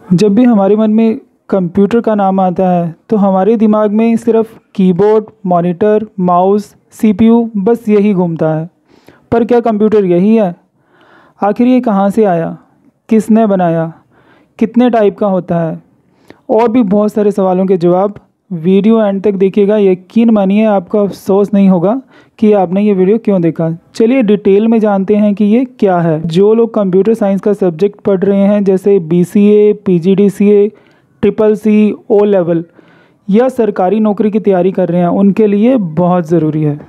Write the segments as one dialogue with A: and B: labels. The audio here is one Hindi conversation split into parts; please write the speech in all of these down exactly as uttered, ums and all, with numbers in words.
A: जब भी हमारे मन में कंप्यूटर का नाम आता है तो हमारे दिमाग में सिर्फ कीबोर्ड, मॉनिटर, माउस, सीपीयू बस यही घूमता है। पर क्या कंप्यूटर यही है? आखिर ये कहाँ से आया, किसने बनाया, कितने टाइप का होता है, और भी बहुत सारे सवालों के जवाब वीडियो एंड तक देखिएगा। यकीन मानिए आपको अफसोस नहीं होगा कि आपने ये वीडियो क्यों देखा। चलिए डिटेल में जानते हैं कि ये क्या है। जो लोग कंप्यूटर साइंस का सब्जेक्ट पढ़ रहे हैं जैसे BCA, PGDCA, triple C, O level या सरकारी नौकरी की तैयारी कर रहे हैं, उनके लिए बहुत ज़रूरी है।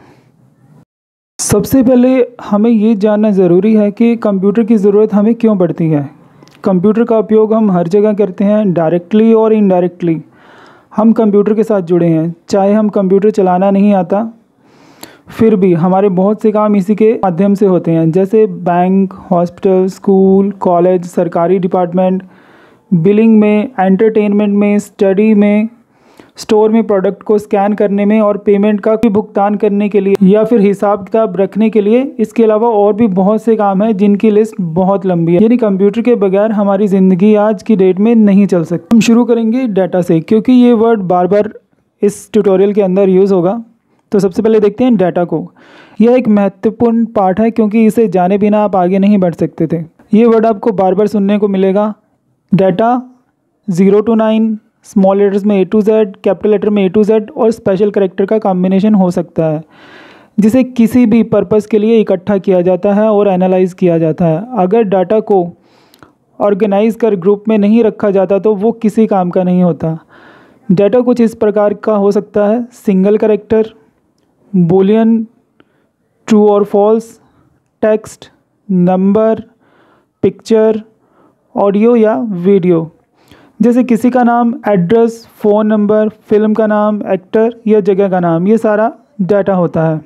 A: सबसे पहले हमें ये जानना ज़रूरी है कि कंप्यूटर की ज़रूरत हमें क्यों पड़ती है। कंप्यूटर का उपयोग हम हर जगह करते हैं, डायरेक्टली और इनडायरेक्टली हम कंप्यूटर के साथ जुड़े हैं। चाहे हम कंप्यूटर चलाना नहीं आता, फिर भी हमारे बहुत से काम इसी के माध्यम से होते हैं, जैसे बैंक, हॉस्पिटल, स्कूल, कॉलेज, सरकारी डिपार्टमेंट, बिलिंग में, एंटरटेनमेंट में, स्टडी में, स्टोर में प्रोडक्ट को स्कैन करने में और पेमेंट का भुगतान करने के लिए या फिर हिसाब किताब रखने के लिए। इसके अलावा और भी बहुत से काम हैं जिनकी लिस्ट बहुत लंबी है। यानी कंप्यूटर के बगैर हमारी ज़िंदगी आज की डेट में नहीं चल सकती। हम शुरू करेंगे डाटा से, क्योंकि ये वर्ड बार बार इस ट्यूटोरियल के अंदर यूज़ होगा। तो सबसे पहले देखते हैं डाटा को। यह एक महत्वपूर्ण पार्ट है क्योंकि इसे जाने बिना आप आगे नहीं बढ़ सकते थे। ये वर्ड आपको बार बार सुनने को मिलेगा। Data zero to nine, small letters में A to Z, capital letter में ए टू जेड और स्पेशल कैरेक्टर का कॉम्बिनेशन हो सकता है, जिसे किसी भी पर्पस के लिए इकट्ठा किया जाता है और एनालाइज किया जाता है। अगर डाटा को ऑर्गेनाइज कर ग्रुप में नहीं रखा जाता तो वो किसी काम का नहीं होता। डाटा कुछ इस प्रकार का हो सकता है: सिंगल कैरेक्टर, बूलियन, ट्रू और false, text, number, picture, audio या वीडियो। जैसे किसी का नाम, एड्रेस, फ़ोन नंबर, फिल्म का नाम, एक्टर या जगह का नाम, ये सारा डाटा होता है।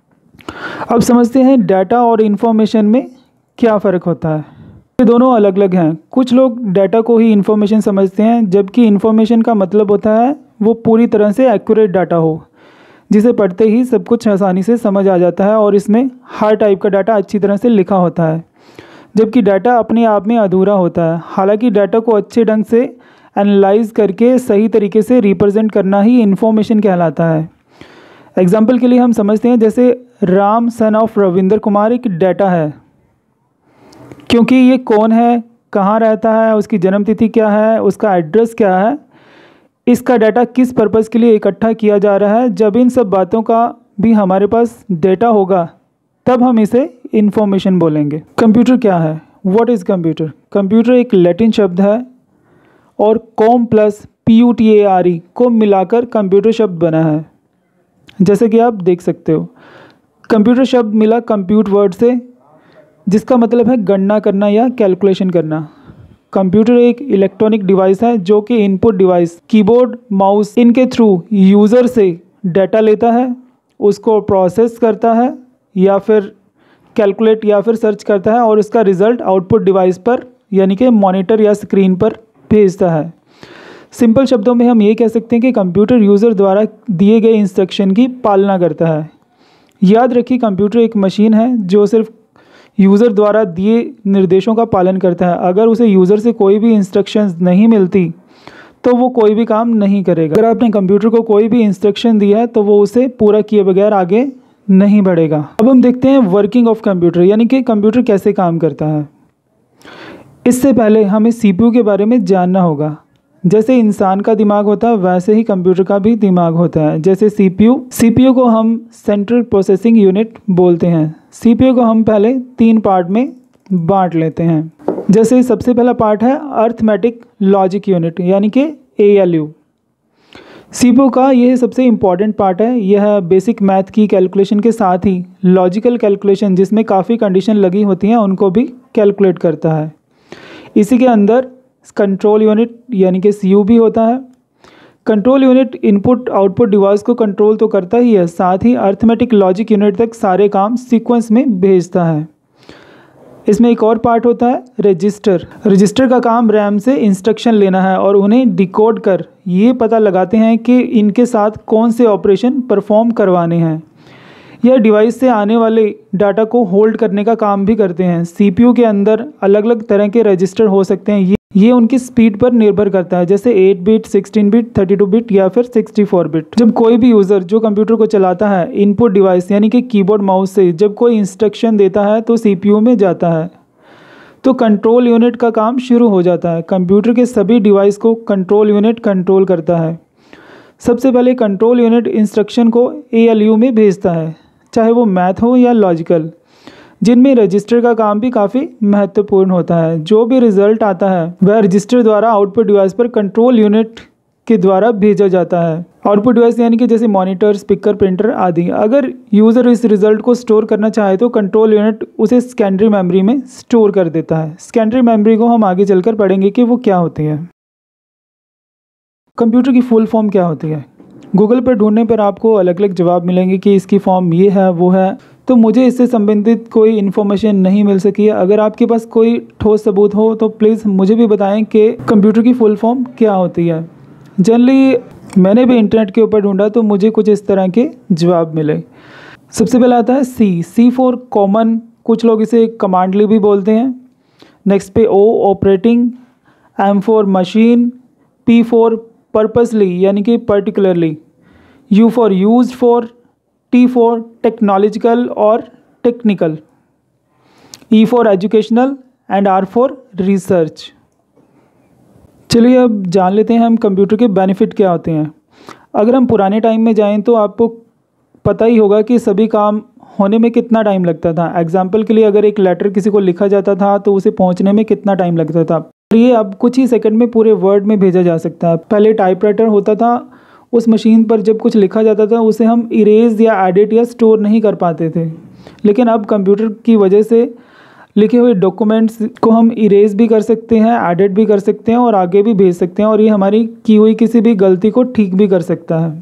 A: अब समझते हैं डाटा और इन्फॉर्मेशन में क्या फ़र्क होता है। ये दोनों अलग अलग हैं। कुछ लोग डाटा को ही इन्फॉर्मेशन समझते हैं, जबकि इन्फॉर्मेशन का मतलब होता है वो पूरी तरह से एक्यूरेट डाटा हो, जिसे पढ़ते ही सब कुछ आसानी से समझ आ जाता है और इसमें हर टाइप का डाटा अच्छी तरह से लिखा होता है। जबकि डाटा अपने आप में अधूरा होता है। हालांकि डाटा को अच्छे ढंग से एनालाइज करके सही तरीके से रिप्रेजेंट करना ही इन्फॉर्मेशन कहलाता है। एग्जाम्पल के लिए हम समझते हैं जैसे राम सन ऑफ रविंद्र कुमार एक डाटा है, क्योंकि ये कौन है, कहाँ रहता है, उसकी जन्म तिथि क्या है, उसका एड्रेस क्या है, इसका डाटा किस पर्पज़ के लिए इकट्ठा किया जा रहा है। जब इन सब बातों का भी हमारे पास डाटा होगा तब हम इसे इन्फॉर्मेशन बोलेंगे। कंप्यूटर क्या है? What is computer? कंप्यूटर एक लैटिन शब्द है और com plus P U T A R E को मिलाकर कंप्यूटर शब्द बना है, जैसे कि आप देख सकते हो। कंप्यूटर शब्द मिला कंप्यूट वर्ड से, जिसका मतलब है गणना करना या कैलकुलेशन करना। कंप्यूटर एक इलेक्ट्रॉनिक डिवाइस है जो कि इनपुट डिवाइस, कीबोर्ड, माउस, इनके थ्रू यूज़र से डाटा लेता है, उसको प्रोसेस करता है या फिर कैलकुलेट या फिर सर्च करता है और उसका रिज़ल्ट आउटपुट डिवाइस पर यानी कि मॉनिटर या स्क्रीन पर भेजता है। सिंपल शब्दों में हम ये कह सकते हैं कि कंप्यूटर यूज़र द्वारा दिए गए इंस्ट्रक्शन की पालना करता है। याद रखिए, कंप्यूटर एक मशीन है जो सिर्फ यूज़र द्वारा दिए निर्देशों का पालन करता है। अगर उसे यूज़र से कोई भी इंस्ट्रक्शंस नहीं मिलती तो वो कोई भी काम नहीं करेगा। अगर आपने कंप्यूटर को कोई भी इंस्ट्रक्शन दिया है तो वो उसे पूरा किए बगैर आगे नहीं बढ़ेगा। अब हम देखते हैं वर्किंग ऑफ कंप्यूटर, यानी कि कंप्यूटर कैसे काम करता है। इससे पहले हमें सीपीयू के बारे में जानना होगा। जैसे इंसान का दिमाग होता है वैसे ही कंप्यूटर का भी दिमाग होता है। जैसे सीपीयू सीपीयू को हम सेंट्रल प्रोसेसिंग यूनिट बोलते हैं। सीपीयू को हम पहले तीन पार्ट में बांट लेते हैं। जैसे सबसे पहला पार्ट है अर्थमेटिक लॉजिक यूनिट, यानी कि ए एल यू। सीपीयू का यह सबसे इम्पॉर्टेंट पार्ट है। यह बेसिक मैथ की कैलकुलेशन के साथ ही लॉजिकल कैलकुलेशन, जिसमें काफ़ी कंडीशन लगी होती हैं, उनको भी कैलकुलेट करता है। इसी के अंदर कंट्रोल यूनिट यानी कि सी यू भी होता है। Control unit input output device को कंट्रोल तो करता ही है, साथ ही अर्थमेटिक लॉजिक यूनिट तक सारे काम सीक्वेंस में भेजता है। इसमें एक और पार्ट होता है रजिस्टर। रजिस्टर का काम रैम से इंस्ट्रक्शन लेना है और उन्हें डिकोड कर ये पता लगाते हैं कि इनके साथ कौन से ऑपरेशन परफॉर्म करवाने हैं। यह डिवाइस से आने वाले डाटा को होल्ड करने का काम भी करते हैं। सीपीयू के अंदर अलग अलग तरह के रजिस्टर हो सकते हैं। ये उनकी स्पीड पर निर्भर करता है, जैसे eight bit, sixteen bit, thirty two bit या फिर सिक्सटी फोर बिट। जब कोई भी यूज़र जो कंप्यूटर को चलाता है इनपुट डिवाइस यानी कि कीबोर्ड माउस से जब कोई इंस्ट्रक्शन देता है तो सीपीयू में जाता है, तो कंट्रोल यूनिट का काम शुरू हो जाता है। कंप्यूटर के सभी डिवाइस को कंट्रोल यूनिट कंट्रोल करता है। सबसे पहले कंट्रोल यूनिट इंस्ट्रक्शन को एएलयू में भेजता है, चाहे वो मैथ हो या लॉजिकल, जिनमें रजिस्टर का काम भी काफ़ी महत्वपूर्ण होता है। जो भी रिजल्ट आता है वह रजिस्टर द्वारा आउटपुट डिवाइस पर कंट्रोल यूनिट के द्वारा भेजा जाता है। आउटपुट डिवाइस यानी कि जैसे मॉनिटर, स्पीकर, प्रिंटर आदि। अगर यूज़र इस रिजल्ट को स्टोर करना चाहे तो कंट्रोल यूनिट उसे सेकेंडरी मेमोरी में स्टोर कर देता है। सेकेंडरी मेमोरी को हम आगे चलकर पढ़ेंगे कि वो क्या होती है। कंप्यूटर की फुल फॉर्म क्या होती है? गूगल पर ढूंढने पर आपको अलग अलग जवाब मिलेंगे कि इसकी फॉर्म ये है वो है, तो मुझे इससे संबंधित कोई इन्फॉर्मेशन नहीं मिल सकी है। अगर आपके पास कोई ठोस सबूत हो तो प्लीज़ मुझे भी बताएं कि कंप्यूटर की फुल फॉर्म क्या होती है। जनरली मैंने भी इंटरनेट के ऊपर ढूंढा तो मुझे कुछ इस तरह के जवाब मिले। सबसे पहले आता है सी सी फॉर कॉमन, कुछ लोग इसे कमांडली भी बोलते हैं। नेक्स्ट पे O operating, M for machine, P for purposely यानी कि particularly, U for used for, T for technological और technical, E for educational and R for research. चलिए अब जान लेते हैं हम कंप्यूटर के बेनिफिट क्या होते हैं। अगर हम पुराने टाइम में जाएं तो आपको पता ही होगा कि सभी काम होने में कितना टाइम लगता था। एग्जाम्पल के लिए अगर एक लेटर किसी को लिखा जाता था तो उसे पहुंचने में कितना टाइम लगता था, और ये अब कुछ ही सेकंड में पूरे वर्ड में भेजा जा सकता है। पहले टाइपराइटर होता था, उस मशीन पर जब कुछ लिखा जाता था उसे हम इरेज या एडिट या स्टोर नहीं कर पाते थे, लेकिन अब कंप्यूटर की वजह से लिखे हुए डॉक्यूमेंट्स को हम इरेज भी कर सकते हैं, एडिट भी कर सकते हैं और आगे भी भेज सकते हैं, और ये हमारी की हुई किसी भी गलती को ठीक भी कर सकता है।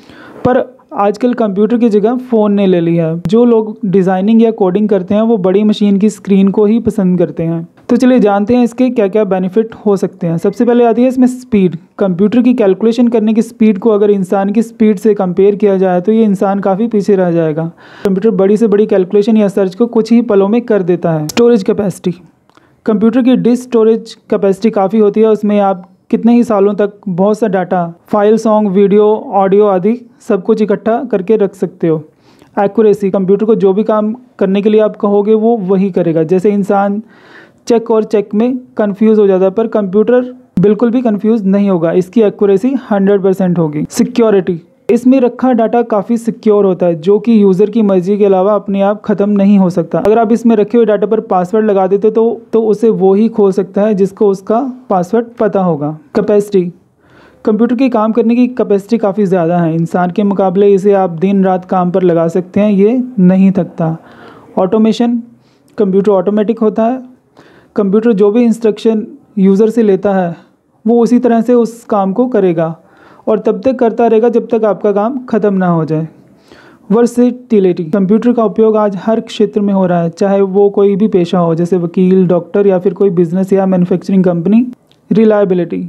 A: पर आजकल कंप्यूटर की जगह फ़ोन ने ले ली है। जो लोग डिज़ाइनिंग या कोडिंग करते हैं वो बड़ी मशीन की स्क्रीन को ही पसंद करते हैं। तो चलिए जानते हैं इसके क्या क्या बेनिफिट हो सकते हैं। सबसे पहले आती है इसमें स्पीड। कंप्यूटर की कैलकुलेशन करने की स्पीड को अगर इंसान की स्पीड से कंपेयर किया जाए तो ये इंसान काफ़ी पीछे रह जाएगा। कंप्यूटर बड़ी से बड़ी कैलकुलेशन या सर्च को कुछ ही पलों में कर देता है। स्टोरेज कैपेसिटी, कंप्यूटर की डिस्क स्टोरेज कैपेसिटी काफ़ी होती है। उसमें आप कितने ही सालों तक बहुत सा data, file, song, video, audio आदि सब कुछ इकट्ठा करके रख सकते हो। एक्यूरेसी, कंप्यूटर को जो भी काम करने के लिए आप कहोगे वो वही करेगा। जैसे इंसान चेक और चेक में कंफ्यूज हो जाता है, पर कंप्यूटर बिल्कुल भी कंफ्यूज नहीं होगा, इसकी एक्यूरेसी हंड्रेड परसेंट होगी। सिक्योरिटी, इसमें रखा डाटा काफ़ी सिक्योर होता है, जो कि यूज़र की मर्जी के अलावा अपने आप ख़त्म नहीं हो सकता। अगर आप इसमें रखे हुए डाटा पर पासवर्ड लगा देते तो तो उसे वो ही खोल सकता है जिसको उसका पासवर्ड पता होगा। कैपेसिटी, कंप्यूटर के काम करने की कैपेसिटी काफ़ी ज़्यादा है। इंसान के मुकाबले इसे आप दिन रात काम पर लगा सकते हैं, ये नहीं थकता। ऑटोमेशन, कंप्यूटर ऑटोमेटिक होता है। कंप्यूटर जो भी इंस्ट्रक्शन यूज़र से लेता है वो उसी तरह से उस काम को करेगा और तब तक करता रहेगा जब तक आपका काम ख़त्म ना हो जाए। वर्सेटिलिटी, कंप्यूटर का उपयोग आज हर क्षेत्र में हो रहा है, चाहे वो कोई भी पेशा हो, जैसे वकील, डॉक्टर या फिर कोई बिजनेस या मैन्युफैक्चरिंग कंपनी। रिलायबिलिटी,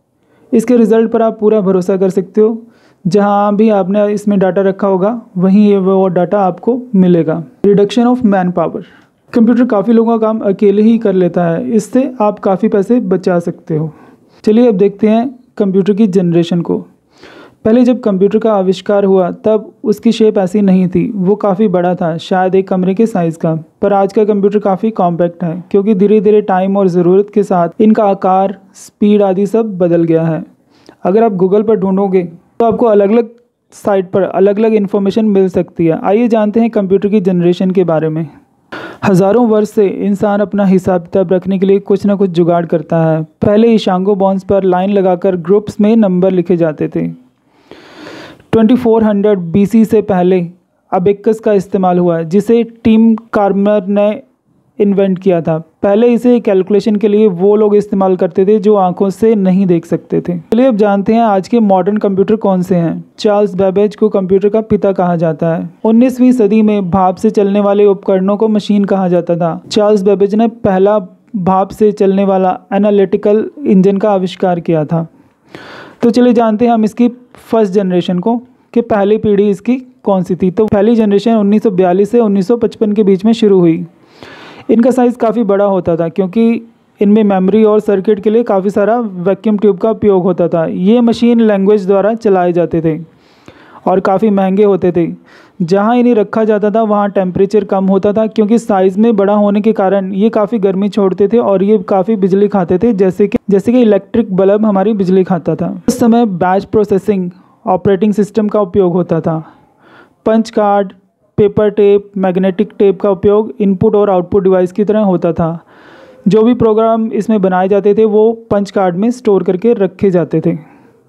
A: इसके रिज़ल्ट पर आप पूरा भरोसा कर सकते हो। जहाँ भी आपने इसमें डाटा रखा होगा वहीं ये वो डाटा आपको मिलेगा। Reduction of man power, computer काफ़ी लोगों का काम अकेले ही कर लेता है, इससे आप काफ़ी पैसे बचा सकते हो। चलिए अब देखते हैं कंप्यूटर की जनरेशन को। पहले जब कंप्यूटर का आविष्कार हुआ तब उसकी शेप ऐसी नहीं थी, वो काफ़ी बड़ा था, शायद एक कमरे के साइज़ का। पर आज का कंप्यूटर काफ़ी कॉम्पैक्ट है, क्योंकि धीरे धीरे टाइम और ज़रूरत के साथ इनका आकार, स्पीड आदि सब बदल गया है। अगर आप गूगल पर ढूंढोगे तो आपको अलग अलग साइट पर अलग अलग इन्फॉर्मेशन मिल सकती है। आइए जानते हैं कंप्यूटर की जनरेशन के बारे में। हज़ारों वर्ष से इंसान अपना हिसाब किताब रखने के लिए कुछ ना कुछ जुगाड़ करता है। पहले इशांगो बॉन्ड्स पर लाइन लगाकर ग्रुप्स में नंबर लिखे जाते थे। चौबीस सौ बीसी से पहले अबेकस का इस्तेमाल हुआ, जिसे टिम कार्मर ने इन्वेंट किया था। पहले इसे कैलकुलेशन के लिए वो लोग इस्तेमाल करते थे जो आंखों से नहीं देख सकते थे। चलिए अब जानते हैं आज के मॉडर्न कंप्यूटर कौन से हैं। चार्ल्स बेबेज को कंप्यूटर का पिता कहा जाता है। उन्नीसवीं सदी में भाप से चलने वाले उपकरणों को मशीन कहा जाता था। चार्ल्स बेबेज ने पहला भाप से चलने वाला एनालिटिकल इंजन का आविष्कार किया था। तो चलिए जानते हैं हम इसकी फर्स्ट जनरेशन को, कि पहली पीढ़ी इसकी कौन सी थी। तो पहली जनरेशन उन्नीस सौ बयालीस से उन्नीस सौ पचपन के बीच में शुरू हुई। इनका साइज़ काफ़ी बड़ा होता था, क्योंकि इनमें मेमोरी और सर्किट के लिए काफ़ी सारा वैक्यूम ट्यूब का उपयोग होता था। ये मशीन लैंग्वेज द्वारा चलाए जाते थे और काफ़ी महंगे होते थे। जहाँ इन्हें रखा जाता था वहाँ टेम्परेचर कम होता था, क्योंकि साइज़ में बड़ा होने के कारण ये काफ़ी गर्मी छोड़ते थे और ये काफ़ी बिजली खाते थे, जैसे कि जैसे कि इलेक्ट्रिक बल्ब हमारी बिजली खाता था। उस समय बैच प्रोसेसिंग ऑपरेटिंग सिस्टम का उपयोग होता था। Punch card, paper tape, magnetic tape का उपयोग इनपुट और आउटपुट डिवाइस की तरह होता था। जो भी प्रोग्राम इसमें बनाए जाते थे वो पंच कार्ड में स्टोर करके रखे जाते थे।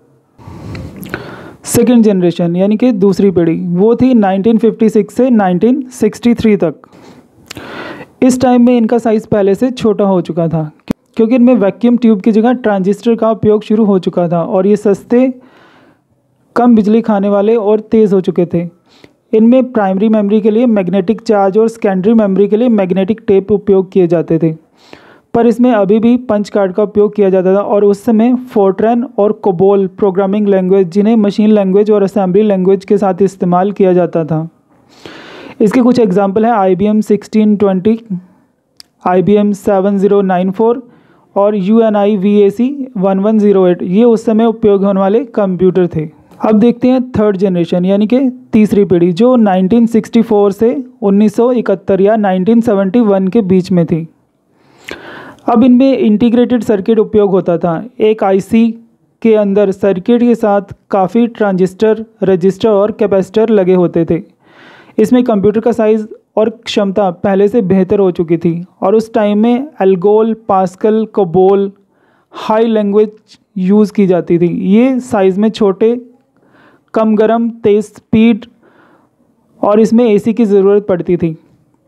A: सेकेंड जनरेशन यानी कि दूसरी पीढ़ी वो थी नाइनटीन फिफ्टी सिक्स से नाइनटीन सिक्सटी थ्री तक। इस टाइम में इनका साइज़ पहले से छोटा हो चुका था, क्योंकि इनमें वैक्यूम ट्यूब की जगह ट्रांजिस्टर का उपयोग शुरू हो चुका था और ये सस्ते, कम बिजली खाने वाले और तेज़ हो चुके थे। इनमें प्राइमरी मेमोरी के लिए मैग्नेटिक चार्ज और सेकेंडरी मेमोरी के लिए मैग्नेटिक टेप उपयोग किए जाते थे, पर इसमें अभी भी पंच कार्ड का उपयोग किया जाता था। और उस समय फोर्ट्रैन और कोबोल प्रोग्रामिंग लैंग्वेज, जिन्हें मशीन लैंग्वेज और असेंबली लैंग्वेज के साथ इस्तेमाल किया जाता था। इसके कुछ एग्जांपल हैं I B M sixteen twenty, I B M seven zero nine four और U N I V A C one one zero eight. ये उस समय उपयोग होने वाले कंप्यूटर थे। अब देखते हैं थर्ड जनरेशन यानी कि तीसरी पीढ़ी, जो नाइनटीन सिक्सटी फोर से उन्नीस सौ इकहत्तर या नाइनटीन सेवेंटी वन के बीच में थी। अब इनमें इंटीग्रेटेड सर्किट उपयोग होता था। एक आईसी के अंदर सर्किट के साथ काफ़ी ट्रांजिस्टर, रजिस्टर और कैपेसिटर लगे होते थे। इसमें कंप्यूटर का साइज़ और क्षमता पहले से बेहतर हो चुकी थी और उस टाइम में ALGOL, Pascal, COBOL, high language use की जाती थी। ये साइज़ में छोटे, कम गर्म, तेज़ स्पीड और इसमें एसी की ज़रूरत पड़ती थी,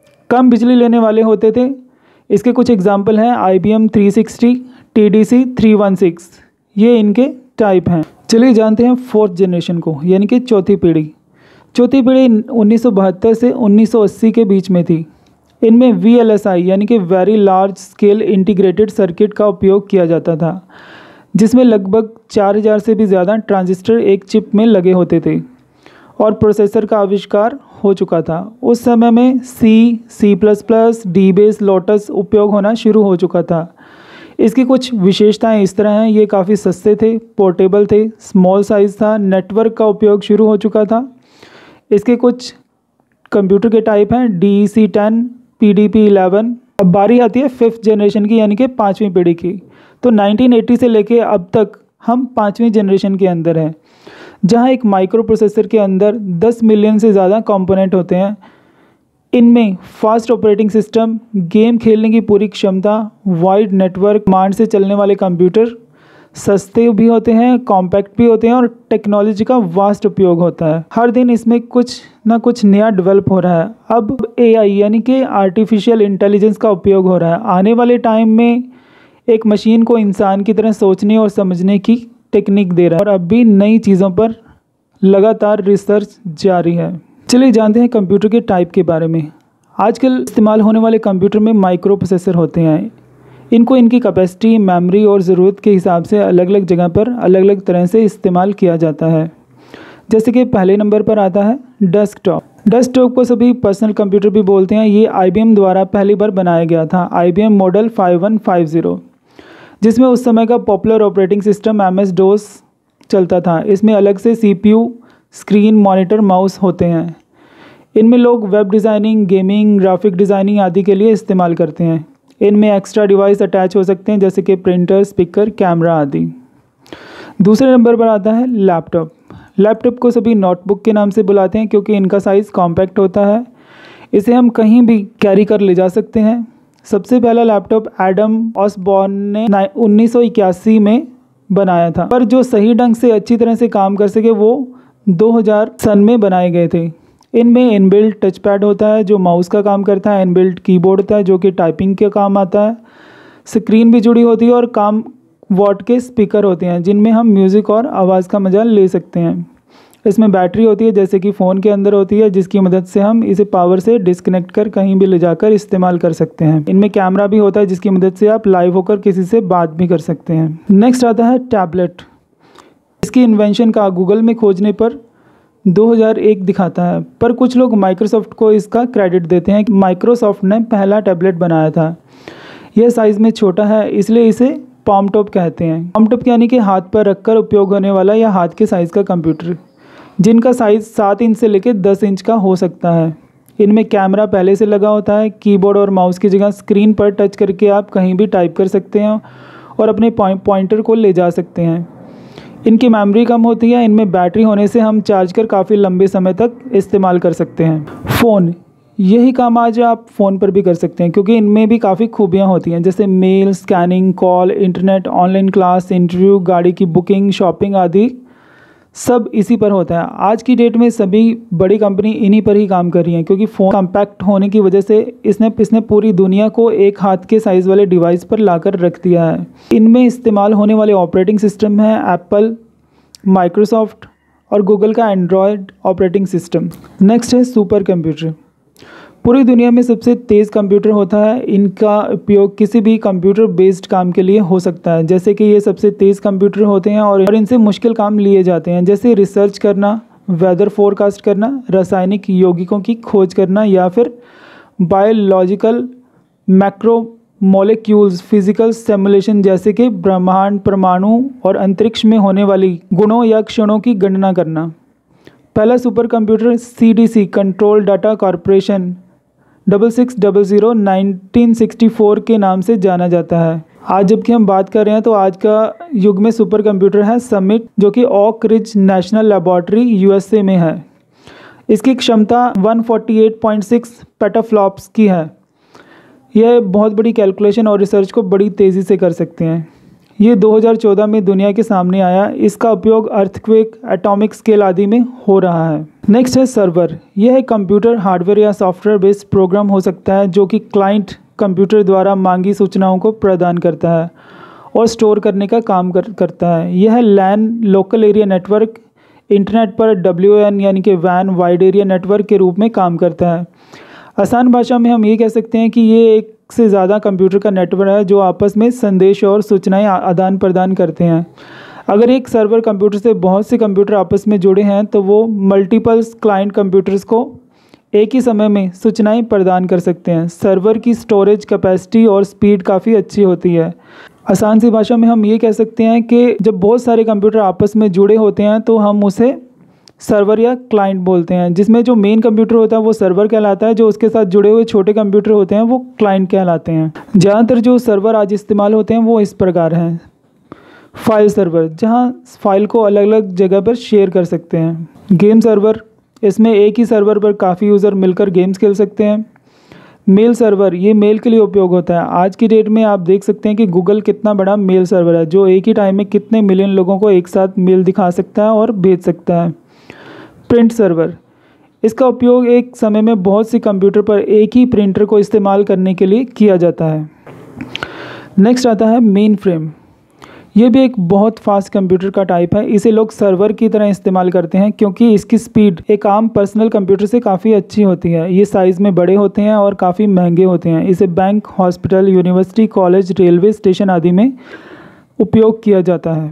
A: कम बिजली लेने वाले होते थे। इसके कुछ एग्जाम्पल हैं I B M three sixty, T D C three one six, ये इनके टाइप हैं। चलिए जानते हैं फोर्थ जनरेशन को यानी कि चौथी पीढ़ी। चौथी पीढ़ी उन्नीस सौ बहत्तर से उन्नीस सौ अस्सी के बीच में थी। इनमें वी एल एस आई यानी कि very large scale integrated circuit का उपयोग किया जाता था, जिसमें लगभग चार हज़ार से भी ज़्यादा ट्रांजिस्टर एक चिप में लगे होते थे और प्रोसेसर का आविष्कार हो चुका था। उस समय में C, C plus plus, dBase, Lotus उपयोग होना शुरू हो चुका था। इसकी कुछ विशेषताएं इस तरह हैं, ये काफ़ी सस्ते थे, पोर्टेबल थे, स्मॉल साइज़ था, नेटवर्क का उपयोग शुरू हो चुका था। इसके कुछ कंप्यूटर के टाइप हैं D E C ten, P D P eleven. अब बारी आती है फिफ्थ जनरेशन की यानी कि पाँचवीं पीढ़ी की। तो नाइनटीन एटी से लेके अब तक हम पाँचवीं जनरेशन के अंदर हैं, जहां एक माइक्रो प्रोसेसर के अंदर दस मिलियन से ज़्यादा कंपोनेंट होते हैं। इनमें फास्ट ऑपरेटिंग सिस्टम, गेम खेलने की पूरी क्षमता, वाइड नेटवर्क, कमांड से चलने वाले कंप्यूटर सस्ते भी होते हैं, कॉम्पैक्ट भी होते हैं और टेक्नोलॉजी का वास्ट उपयोग होता है। हर दिन इसमें कुछ ना कुछ नया डेवलप हो रहा है। अब ए आई यानी कि आर्टिफिशियल इंटेलिजेंस का उपयोग हो रहा है। आने वाले टाइम में एक मशीन को इंसान की तरह सोचने और समझने की टेक्निक दे रहा है और अब भी नई चीज़ों पर लगातार रिसर्च जारी है। चलिए जानते हैं कंप्यूटर के टाइप के बारे में। आजकल इस्तेमाल होने वाले कंप्यूटर में माइक्रो प्रोसेसर होते हैं। इनको इनकी कैपेसिटी, मेमोरी और ज़रूरत के हिसाब से अलग अलग जगह पर अलग अलग तरह से इस्तेमाल किया जाता है। जैसे कि पहले नंबर पर आता है डेस्कटॉप। डेस्कटॉप को सभी पर्सनल कंप्यूटर भी बोलते हैं। ये आई बी एम द्वारा पहली बार बनाया गया था, I B M model five one five zero, जिसमें उस समय का popular operating system M S DOS चलता था। इसमें अलग से C P U, screen, monitor, mouse होते हैं। इनमें लोग web designing, gaming, graphic designing आदि के लिए इस्तेमाल करते हैं। इनमें एक्स्ट्रा डिवाइस अटैच हो सकते हैं जैसे कि प्रिंटर, स्पीकर, कैमरा आदि। दूसरे नंबर पर आता है लैपटॉप। लैपटॉप को सभी नोटबुक के नाम से बुलाते हैं क्योंकि इनका साइज़ कॉम्पैक्ट होता है। इसे हम कहीं भी कैरी कर ले जा सकते हैं। सबसे पहला लैपटॉप एडम ऑसबॉर्न ने उन्नीस सौ इक्यासी में बनाया था, पर जो सही ढंग से अच्छी तरह से काम कर सके वो दो हज़ार सन में बनाए गए थे। इनमें इनबिल्ट टच पैड होता है जो माउस का काम करता है, इनबिल्ट कीबोर्ड होता है जो कि टाइपिंग के काम आता है, स्क्रीन भी जुड़ी होती है और काम वॉट के स्पीकर होते हैं जिनमें हम म्यूज़िक और आवाज़ का मजा ले सकते हैं। इसमें बैटरी होती है जैसे कि फ़ोन के अंदर होती है, जिसकी मदद से हम इसे पावर से डिस्कनेक्ट कर कहीं भी ले जाकर इस्तेमाल कर सकते हैं। इनमें कैमरा भी होता है जिसकी मदद से आप लाइव होकर किसी से बात भी कर सकते हैं। नेक्स्ट आता है टैबलेट। इसकी इन्वेंशन का गूगल में खोजने पर दो हज़ार एक दिखाता है, पर कुछ लोग माइक्रोसॉफ्ट को इसका क्रेडिट देते हैं कि माइक्रोसॉफ्ट ने पहला टैबलेट बनाया था। यह साइज़ में छोटा है, इसलिए इसे पाम टॉप कहते हैं। पाम टॉप यानी कि हाथ पर रखकर उपयोग होने वाला या हाथ के साइज़ का कंप्यूटर, जिनका साइज़ सात इंच से लेकर दस इंच का हो सकता है। इनमें कैमरा पहले से लगा होता है। कीबोर्ड और माउस की जगह स्क्रीन पर टच करके आप कहीं भी टाइप कर सकते हैं और अपने पॉइंटर को ले जा सकते हैं। इनकी मेमोरी कम होती है। इनमें बैटरी होने से हम चार्ज कर काफ़ी लंबे समय तक इस्तेमाल कर सकते हैं। फ़ोन, यही काम आज आप फ़ोन पर भी कर सकते हैं, क्योंकि इनमें भी काफ़ी खूबियाँ होती हैं, जैसे mail, scanning, call, internet, online class, interview, गाड़ी की बुकिंग, शॉपिंग आदि सब इसी पर होता है। आज की डेट में सभी बड़ी कंपनी इन्हीं पर ही काम कर रही हैं, क्योंकि फ़ोन कॉम्पैक्ट होने की वजह से इसने इसने पूरी दुनिया को एक हाथ के साइज़ वाले डिवाइस पर लाकर रख दिया है। इनमें इस्तेमाल होने वाले ऑपरेटिंग सिस्टम है एप्पल, माइक्रोसॉफ्ट और गूगल का एंड्रॉयड ऑपरेटिंग सिस्टम। नेक्स्ट है सुपर कंप्यूटर। पूरी दुनिया में सबसे तेज़ कंप्यूटर होता है। इनका उपयोग किसी भी कंप्यूटर बेस्ड काम के लिए हो सकता है, जैसे कि ये सबसे तेज़ कंप्यूटर होते हैं और इनसे मुश्किल काम लिए जाते हैं, जैसे रिसर्च करना, वेदर फोरकास्ट करना, रासायनिक यौगिकों की खोज करना या फिर बायोलॉजिकल मैक्रोमोलेक्यूल्स फिजिकल सिमुलेशन, जैसे कि ब्रह्मांड, परमाणु और अंतरिक्ष में होने वाली गुणों या क्षणों की गणना करना। पहला super computer C D C control data corporation double six double zero nineteen sixty four के नाम से जाना जाता है। आज जबकि हम बात कर रहे हैं तो आज का युग में सुपर कंप्यूटर है समिट, जो कि Oak Ridge National Laboratory U S A में है। इसकी क्षमता एक सौ अड़तालीस पॉइंट छह पेटाफ्लॉप्स की है। यह बहुत बड़ी कैलकुलेशन और रिसर्च को बड़ी तेज़ी से कर सकते हैं। ये दो हज़ार चौदह में दुनिया के सामने आया। इसका उपयोग अर्थक्वेक, एटॉमिक स्केल आदि में हो रहा है। नेक्स्ट है सर्वर। यह एक कंप्यूटर हार्डवेयर या सॉफ्टवेयर बेस्ड प्रोग्राम हो सकता है, जो कि क्लाइंट कंप्यूटर द्वारा मांगी सूचनाओं को प्रदान करता है और स्टोर करने का काम कर, करता है। यह LAN, local area network, internet पर डब्ल्यू एन यानी कि वैन, वाइड एरिया नेटवर्क के रूप में काम करता है। आसान भाषा में हम ये कह सकते हैं कि ये एक से ज़्यादा कंप्यूटर का नेटवर्क है जो आपस में संदेश और सूचनाएं आदान प्रदान करते हैं। अगर एक सर्वर कंप्यूटर से बहुत से कंप्यूटर आपस में जुड़े हैं तो वो मल्टीपल क्लाइंट कंप्यूटर्स को एक ही समय में सूचनाएं प्रदान कर सकते हैं। सर्वर की स्टोरेज कैपेसिटी और स्पीड काफ़ी अच्छी होती है। आसान सी भाषा में हम ये कह सकते हैं कि जब बहुत सारे कंप्यूटर आपस में जुड़े होते हैं तो हम उसे सर्वर या क्लाइंट बोलते हैं, जिसमें जो मेन कंप्यूटर होता है वो सर्वर कहलाता है, जो उसके साथ जुड़े हुए छोटे कंप्यूटर होते हैं वो क्लाइंट कहलाते हैं। ज़्यादातर जो सर्वर आज इस्तेमाल होते हैं वो इस प्रकार हैं। फाइल सर्वर, जहां फाइल को अलग अलग जगह पर शेयर कर सकते हैं। गेम सर्वर, इसमें एक ही सर्वर पर काफ़ी यूज़र मिलकर गेम्स खेल सकते हैं। मेल सर्वर, ये मेल के लिए उपयोग होता है। आज की डेट में आप देख सकते हैं कि गूगल कितना बड़ा मेल सर्वर है, जो एक ही टाइम में कितने मिलियन लोगों को एक साथ मेल दिखा सकता है और भेज सकता है। प्रिंट सर्वर, इसका उपयोग एक समय में बहुत सी कंप्यूटर पर एक ही प्रिंटर को इस्तेमाल करने के लिए किया जाता है। नेक्स्ट आता है मेन फ्रेम। ये भी एक बहुत फास्ट कंप्यूटर का टाइप है। इसे लोग सर्वर की तरह इस्तेमाल करते हैं क्योंकि इसकी स्पीड एक आम पर्सनल कंप्यूटर से काफ़ी अच्छी होती है। ये साइज़ में बड़े होते हैं और काफ़ी महंगे होते हैं। इसे bank, hospital, university, college, railway station आदि में उपयोग किया जाता है।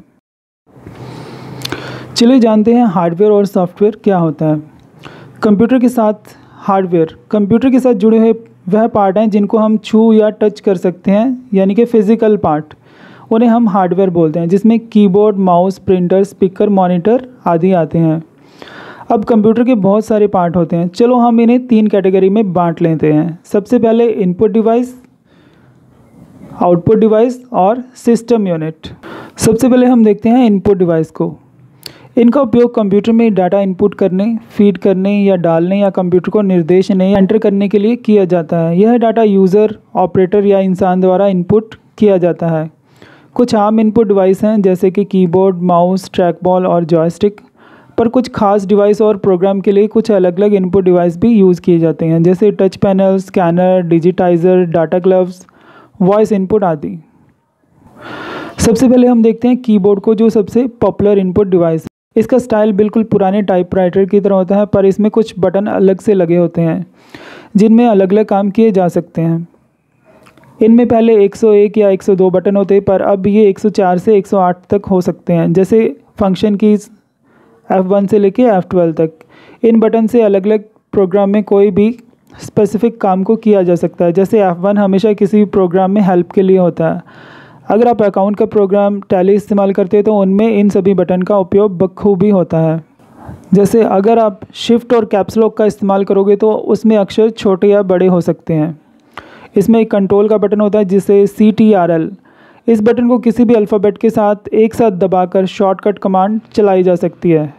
A: चलिए जानते हैं हार्डवेयर और सॉफ्टवेयर क्या होता है। कंप्यूटर के साथ हार्डवेयर, कंप्यूटर के साथ जुड़े हुए वह पार्ट हैं जिनको हम छू या टच कर सकते हैं, यानी कि फिज़िकल पार्ट, उन्हें हम हार्डवेयर बोलते हैं, जिसमें keyboard, mouse, printer, speaker, monitor आदि आते हैं। अब कंप्यूटर के बहुत सारे पार्ट होते हैं। चलो हम इन्हें तीन कैटेगरी में बांट लेते हैं। सबसे पहले इनपुट डिवाइस, आउटपुट डिवाइस और सिस्टम यूनिट। सबसे पहले हम देखते हैं इनपुट डिवाइस को। इनका उपयोग कंप्यूटर में डाटा इनपुट करने, फीड करने या डालने या कंप्यूटर को निर्देश नहीं एंटर करने के लिए किया जाता है। यह डाटा यूज़र, ऑपरेटर या इंसान द्वारा इनपुट किया जाता है। कुछ आम इनपुट डिवाइस हैं जैसे कि कीबोर्ड, माउस, ट्रैकबॉल और जॉयस्टिक, पर कुछ खास डिवाइस और प्रोग्राम के लिए कुछ अलग अलग इनपुट डिवाइस भी यूज़ किए जाते हैं, जैसे touch panel, scanner, digitizer, data gloves, voice input आदि। सबसे पहले हम देखते हैं कीबोर्ड को, जो सबसे पॉपुलर इनपुट डिवाइस है। इसका स्टाइल बिल्कुल पुराने टाइपराइटर की तरह होता है, पर इसमें कुछ बटन अलग से लगे होते हैं जिनमें अलग अलग काम किए जा सकते हैं। इनमें पहले एक सौ एक या एक सौ दो बटन होते, पर अब ये एक सौ चार से एक सौ आठ तक हो सकते हैं, जैसे फंक्शन कीज़ एफ वन से लेके एफ ट्वेल्व तक। इन बटन से अलग अलग प्रोग्राम में कोई भी स्पेसिफिक काम को किया जा सकता है। जैसे एफ वन हमेशा किसी भी प्रोग्राम में हेल्प के लिए होता है। अगर आप अकाउंट का प्रोग्राम टैली इस्तेमाल करते हैं तो उनमें इन सभी बटन का उपयोग बखूबी होता है। जैसे अगर आप शिफ्ट और कैप्स लॉक का इस्तेमाल करोगे तो उसमें अक्षर छोटे या बड़े हो सकते हैं। इसमें एक कंट्रोल का बटन होता है जिसे सी टी आर एल, इस बटन को किसी भी अल्फ़ाबेट के साथ एक साथ दबाकर शॉर्टकट कमांड चलाई जा सकती है।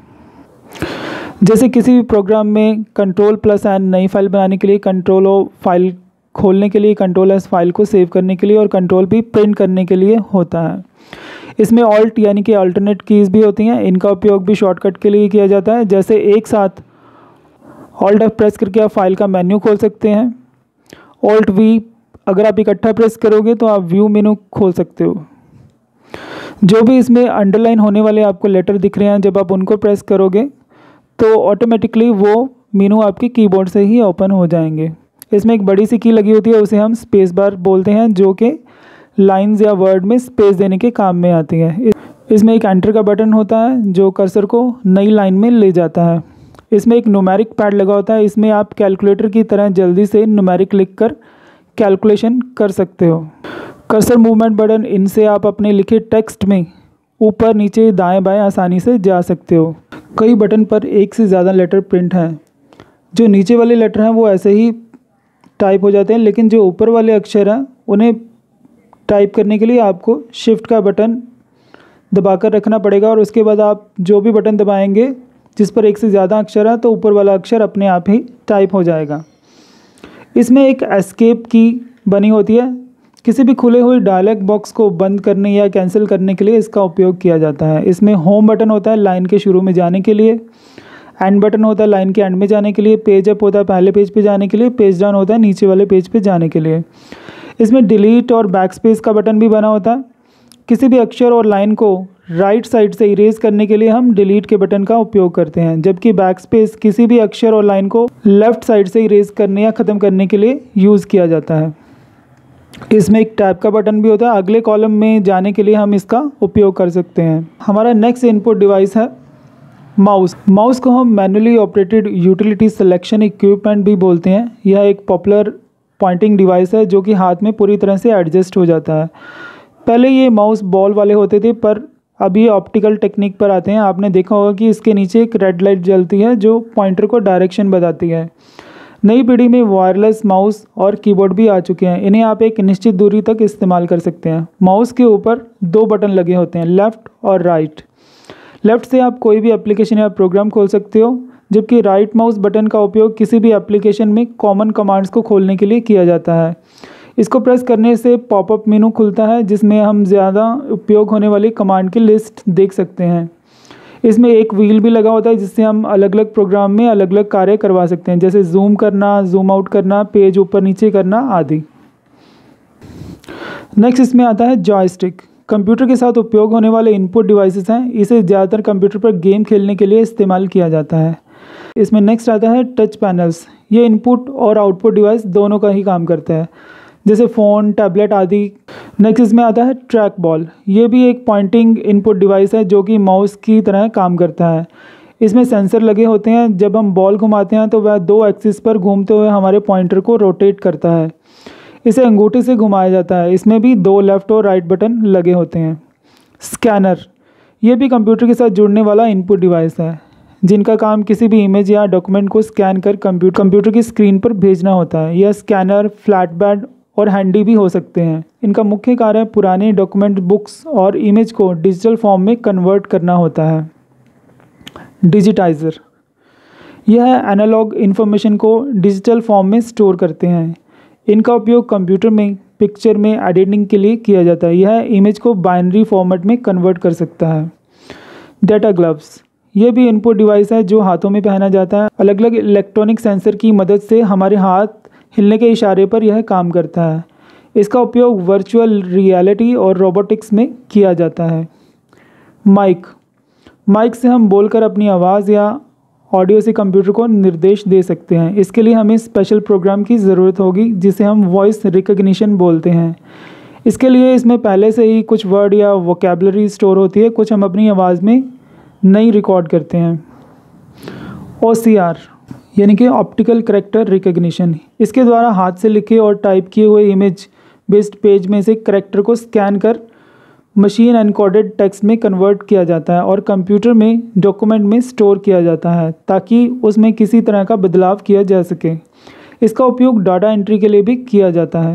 A: जैसे किसी भी प्रोग्राम में कंट्रोल प्लस एन नई फाइल बनाने के लिए, कंट्रोल ओ फाइल खोलने के लिए, कंट्रोल एस फाइल को सेव करने के लिए और कंट्रोल पी प्रिंट करने के लिए होता है। इसमें ऑल्ट यानी कि अल्टरनेट कीज़ भी होती हैं, इनका उपयोग भी शॉर्टकट के लिए किया जाता है। जैसे एक साथ ऑल्ट एफ प्रेस करके आप फाइल का मेन्यू खोल सकते हैं। ऑल्ट वी अगर आप इकट्ठा प्रेस करोगे तो आप व्यू मेनू खोल सकते हो। जो भी इसमें अंडरलाइन होने वाले आपको लेटर दिख रहे हैं, जब आप उनको प्रेस करोगे तो ऑटोमेटिकली वो मेनू आपके कीबोर्ड से ही ओपन हो जाएंगे। इसमें एक बड़ी सी की लगी होती है, उसे हम स्पेस बार बोलते हैं, जो कि लाइंस या वर्ड में स्पेस देने के काम में आती है। इसमें एक एंटर का बटन होता है जो कर्सर को नई लाइन में ले जाता है। इसमें एक न्यूमेरिक पैड लगा होता है, इसमें आप कैलकुलेटर की तरह जल्दी से न्यूमेरिक लिख कर कैलकुलेशन कर सकते हो। कर्सर मूवमेंट बटन, इनसे आप अपने लिखे टेक्स्ट में ऊपर नीचे दाएं बाएं आसानी से जा सकते हो। कई बटन पर एक से ज़्यादा लेटर प्रिंट हैं। जो नीचे वाले लेटर हैं वो ऐसे ही टाइप हो जाते हैं, लेकिन जो ऊपर वाले अक्षर हैं उन्हें टाइप करने के लिए आपको शिफ्ट का बटन दबाकर रखना पड़ेगा और उसके बाद आप जो भी बटन दबाएंगे जिस पर एक से ज़्यादा अक्षर है तो ऊपर वाला अक्षर अपने आप ही टाइप हो जाएगा। इसमें एक एस्केप की बनी होती है, किसी भी खुले हुए डायलॉग बॉक्स को बंद करने या कैंसिल करने के लिए इसका उपयोग किया जाता है। इसमें होम बटन होता है लाइन के शुरू में जाने के लिए, एंड बटन होता है लाइन के एंड में जाने के लिए, पेज अप होता है पहले पेज पे जाने के लिए, पेज डाउन होता है नीचे वाले पेज पे जाने के लिए। इसमें डिलीट और बैक स्पेस का बटन भी बना होता है। किसी भी अक्षर और लाइन को राइट साइड से इरेज करने के लिए हम डिलीट के बटन का उपयोग करते हैं, जबकि बैक स्पेस किसी भी अक्षर और लाइन को लेफ़्ट साइड से इरेज करने या ख़त्म करने के लिए यूज़ किया जाता है। इसमें एक टैब का बटन भी होता है, अगले कॉलम में जाने के लिए हम इसका उपयोग कर सकते हैं। हमारा नेक्स्ट इनपुट डिवाइस है माउस। माउस को हम manually operated utility selection equipment भी बोलते हैं। यह एक पॉपुलर पॉइंटिंग डिवाइस है जो कि हाथ में पूरी तरह से एडजस्ट हो जाता है। पहले ये माउस बॉल वाले होते थे, पर अब ये ऑप्टिकल टेक्निक पर आते हैं। आपने देखा होगा कि इसके नीचे एक रेड लाइट जलती है जो पॉइंटर को डायरेक्शन बताती है। नई पीढ़ी में वायरलेस माउस और कीबोर्ड भी आ चुके हैं, इन्हें आप एक निश्चित दूरी तक इस्तेमाल कर सकते हैं। माउस के ऊपर दो बटन लगे होते हैं, लेफ़्ट और राइट। लेफ़्ट से आप कोई भी एप्लीकेशन या प्रोग्राम खोल सकते हो, जबकि राइट माउस बटन का उपयोग किसी भी एप्लीकेशन में कॉमन कमांड्स को खोलने के लिए किया जाता है। इसको प्रेस करने से पॉपअप मेनू खुलता है जिसमें हम ज़्यादा उपयोग होने वाली कमांड की लिस्ट देख सकते हैं। इसमें एक व्हील भी लगा होता है जिससे हम अलग अलग प्रोग्राम में अलग अलग कार्य करवा सकते हैं, जैसे जूम करना, जूम आउट करना, पेज ऊपर नीचे करना आदि। नेक्स्ट इसमें आता है जॉयस्टिक। कंप्यूटर के साथ उपयोग होने वाले इनपुट डिवाइसेस हैं। इसे ज़्यादातर कंप्यूटर पर गेम खेलने के लिए इस्तेमाल किया जाता है। इसमें नेक्स्ट आता है टच पैनल्स। ये इनपुट और आउटपुट डिवाइस दोनों का ही काम करता है, जैसे फ़ोन, टैबलेट आदि। नेक्स्ट इसमें आता है ट्रैक बॉल। ये भी एक पॉइंटिंग इनपुट डिवाइस है जो कि माउस की तरह काम करता है। इसमें सेंसर लगे होते हैं, जब हम बॉल घुमाते हैं तो वह दो एक्सिस पर घूमते हुए हमारे पॉइंटर को रोटेट करता है। इसे अंगूठे से घुमाया जाता है। इसमें भी दो लेफ़्ट और राइट बटन लगे होते हैं। स्कैनर, ये भी कंप्यूटर के साथ जुड़ने वाला इनपुट डिवाइस है, जिनका काम किसी भी इमेज या डॉक्यूमेंट को स्कैन कर कंप्यूटर कंप्यूटर की स्क्रीन पर भेजना होता है। यह स्कैनर फ्लैटबैड और हैंडी भी हो सकते हैं। इनका मुख्य कार्य पुराने डॉक्यूमेंट, बुक्स और इमेज को डिजिटल फॉर्म में कन्वर्ट करना होता है। डिजिटाइज़र, यह एनालॉग इन्फॉर्मेशन को डिजिटल फॉर्म में स्टोर करते हैं। इनका उपयोग कंप्यूटर में पिक्चर में एडिटिंग के लिए किया जाता है। यह इमेज को बाइनरी फॉर्मेट में कन्वर्ट कर सकता है। डेटा ग्लव्स, ये भी इनपुट डिवाइस है जो हाथों में पहना जाता है। अलग अलग इलेक्ट्रॉनिक सेंसर की मदद से हमारे हाथ हिलने के इशारे पर यह काम करता है। इसका उपयोग वर्चुअल रियलिटी और रोबोटिक्स में किया जाता है। माइक, माइक से हम बोलकर अपनी आवाज़ या ऑडियो से कंप्यूटर को निर्देश दे सकते हैं। इसके लिए हमें स्पेशल प्रोग्राम की ज़रूरत होगी जिसे हम वॉइस रिकग्निशन बोलते हैं। इसके लिए इसमें पहले से ही कुछ वर्ड या वोकेबलरी स्टोर होती है, कुछ हम अपनी आवाज़ में नई रिकॉर्ड करते हैं। ओ सी आर, यानी कि ऑप्टिकल कैरेक्टर रिकग्निशन। इसके द्वारा हाथ से लिखे और टाइप किए हुए इमेज बेस्ड पेज में से कैरेक्टर को स्कैन कर मशीन एनकोडेड टेक्स्ट में कन्वर्ट किया जाता है और कंप्यूटर में डॉक्यूमेंट में स्टोर किया जाता है ताकि उसमें किसी तरह का बदलाव किया जा सके। इसका उपयोग डाटा एंट्री के लिए भी किया जाता है।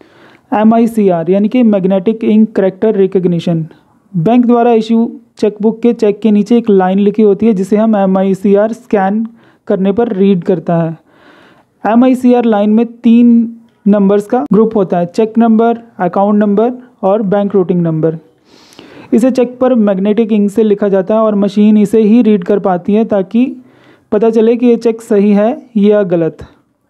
A: एम आई सी आर यानी कि magnetic ink character recognition. Bank द्वारा इशू चेकबुक के चेक के नीचे एक लाइन लिखी होती है जिसे हम M I C R scan करने पर रीड करता है। M I C R line में तीन नंबर्स का ग्रुप होता है, चेक नंबर, अकाउंट नंबर और बैंक रूटिंग नंबर। इसे चेक पर मैग्नेटिक इंक से लिखा जाता है और मशीन इसे ही रीड कर पाती है ताकि पता चले कि ये चेक सही है या गलत।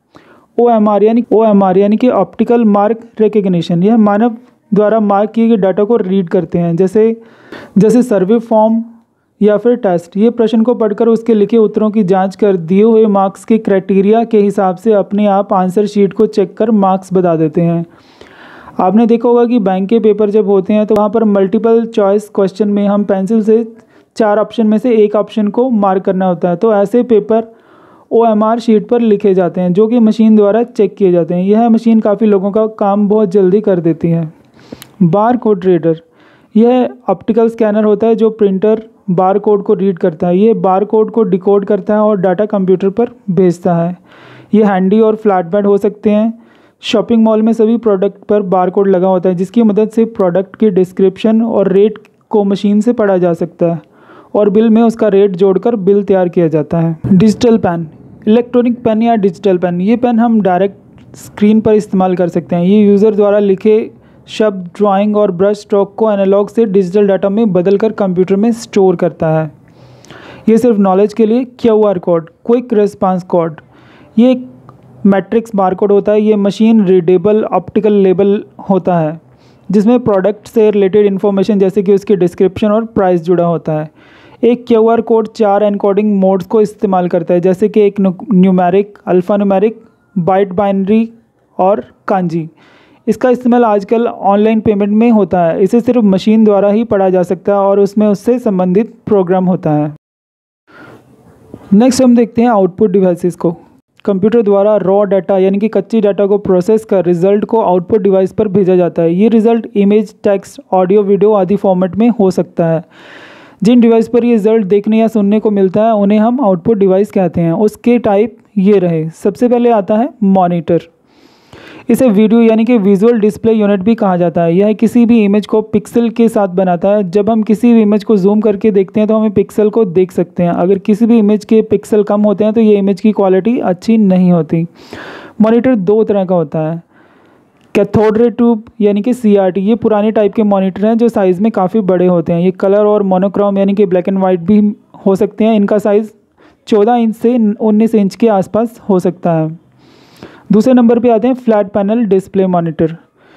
A: ओ एम आर यानी ओ एम आर यानी कि ऑप्टिकल मार्क रिकग्निशन। यह मानव द्वारा मार्क किए गए डाटा को रीड करते हैं, जैसे जैसे सर्वे फॉर्म या फिर टेस्ट। ये प्रश्न को पढ़कर उसके लिखे उत्तरों की जांच कर दिए हुए मार्क्स के क्राइटेरिया के हिसाब से अपने आप आंसर शीट को चेक कर मार्क्स बता देते हैं। आपने देखा होगा कि बैंक के पेपर जब होते हैं तो वहाँ पर मल्टीपल चॉइस क्वेश्चन में हम पेंसिल से चार ऑप्शन में से एक ऑप्शन को मार्क करना होता है, तो ऐसे paper O M R sheet पर लिखे जाते हैं जो कि मशीन द्वारा चेक किए जाते हैं। यह मशीन काफ़ी लोगों का काम बहुत जल्दी कर देती है। बार कोड रीडर, यह ऑप्टिकल स्कैनर होता है जो प्रिंटर बार कोड को रीड करता है। ये बार कोड को डिकोड करता है और डाटा कंप्यूटर पर भेजता है। ये हैंडी और फ्लैट पैड हो सकते हैं। शॉपिंग मॉल में सभी प्रोडक्ट पर बार कोड लगा होता है जिसकी मदद से प्रोडक्ट की डिस्क्रिप्शन और रेट को मशीन से पढ़ा जा सकता है और बिल में उसका रेट जोड़कर बिल तैयार किया जाता है। डिजिटल पेन, इलेक्ट्रॉनिक पेन या डिजिटल पेन। ये पेन हम डायरेक्ट स्क्रीन पर इस्तेमाल कर सकते हैं। ये यूज़र द्वारा लिखे शब्द, ड्राइंग और ब्रश स्ट्रोक को एनालॉग से डिजिटल डाटा में बदलकर कंप्यूटर में स्टोर करता है। ये सिर्फ नॉलेज के लिए। Q R code, quick response code, ये एक मैट्रिक्स बारकोड होता है। ये मशीन रीडेबल ऑप्टिकल लेबल होता है जिसमें प्रोडक्ट से रिलेटेड इन्फॉर्मेशन जैसे कि उसकी डिस्क्रिप्शन और प्राइस जुड़ा होता है। एक क्यू आर कोड चार एनकोडिंग मोड्स को इस्तेमाल करता है जैसे कि एक numeric, alpha numeric, byte binary और कांजी। इसका इस्तेमाल आजकल ऑनलाइन पेमेंट में होता है। इसे सिर्फ मशीन द्वारा ही पढ़ा जा सकता है और उसमें उससे संबंधित प्रोग्राम होता है। नेक्स्ट हम देखते हैं आउटपुट डिवाइसेस को। कंप्यूटर द्वारा रॉ डाटा यानी कि कच्ची डाटा को प्रोसेस कर रिजल्ट को आउटपुट डिवाइस पर भेजा जाता है। ये result image, text, audio, video आदि फॉर्मेट में हो सकता है। जिन डिवाइस पर ये रिजल्ट देखने या सुनने को मिलता है उन्हें हम आउटपुट डिवाइस कहते हैं। उसके टाइप ये रहे। सबसे पहले आता है मॉनिटर। इसे वीडियो यानी कि विजुअल डिस्प्ले यूनिट भी कहा जाता है। यह किसी भी इमेज को पिक्सल के साथ बनाता है। जब हम किसी भी इमेज को जूम करके देखते हैं तो हमें पिक्सल को देख सकते हैं। अगर किसी भी इमेज के पिक्सल कम होते हैं तो ये इमेज की क्वालिटी अच्छी नहीं होती। मॉनिटर दो तरह का होता है। कैथोड रे ट्यूब यानी कि सी आर टी, ये पुराने टाइप के मॉनिटर हैं जो साइज़ में काफ़ी बड़े होते हैं। ये कलर और मोनोक्रोम यानी कि ब्लैक एंड वाइट भी हो सकते हैं। इनका साइज़ चौदह इंच से उन्नीस इंच के आसपास हो सकता है। दूसरे नंबर पे आते हैं फ्लैट पैनल डिस्प्ले मॉनिटर।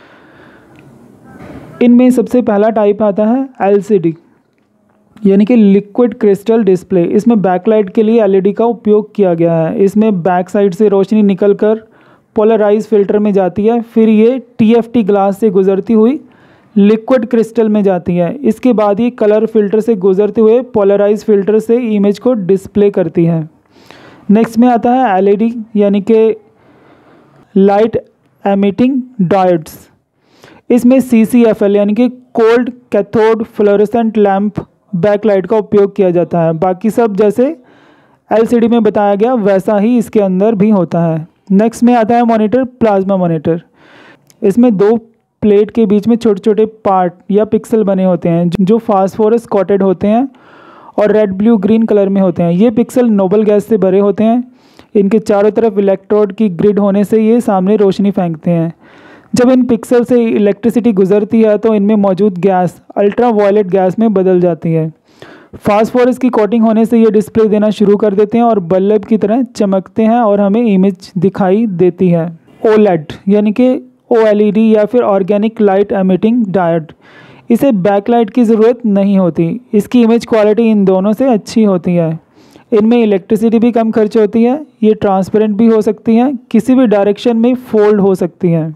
A: इनमें सबसे पहला टाइप आता है एल सी डी यानी कि लिक्विड क्रिस्टल डिस्प्ले। इसमें बैकलाइट के लिए एल ई डी का उपयोग किया गया है। इसमें बैक साइड से रोशनी निकलकर पोलराइज फिल्टर में जाती है, फिर ये टी एफ टी ग्लास से गुजरती हुई लिक्विड क्रिस्टल में जाती है। इसके बाद ये कलर फिल्टर से गुजरते हुए पोलराइज फिल्टर से इमेज को डिस्प्ले करती है। नेक्स्ट में आता है एल ई डी यानी कि लाइट एमिटिंग डायोड्स। इसमें सी सी एफ एल यानी कि cold cathode fluorescent lamp backlight का उपयोग किया जाता है। बाकी सब जैसे एल सी डी में बताया गया वैसा ही इसके अंदर भी होता है। नेक्स्ट में आता है मॉनिटर प्लाज्मा मॉनिटर। इसमें दो प्लेट के बीच में छोटे छोटे पार्ट या पिक्सल बने होते हैं जो फास्फोरस कोटेड होते हैं और रेड, ब्लू, ग्रीन कलर में होते हैं। ये पिक्सल नोबल गैस से भरे होते हैं। इनके चारों तरफ इलेक्ट्रोड की ग्रिड होने से ये सामने रोशनी फेंकते हैं। जब इन पिक्सल से इलेक्ट्रिसिटी गुजरती है तो इनमें मौजूद गैस अल्ट्रा वायलेट गैस में बदल जाती है। फास्फोरस की कोटिंग होने से ये डिस्प्ले देना शुरू कर देते हैं और बल्ब की तरह चमकते हैं और हमें इमेज दिखाई देती है। ओलेड यानी कि ओ एल ई डी या फिर ऑर्गेनिक लाइट एमिटिंग डायोड। इसे बैकलाइट की ज़रूरत नहीं होती। इसकी इमेज क्वालिटी इन दोनों से अच्छी होती है। इनमें इलेक्ट्रिसिटी भी कम खर्च होती है। ये ट्रांसपेरेंट भी हो सकती हैं, किसी भी डायरेक्शन में फोल्ड हो सकती हैं।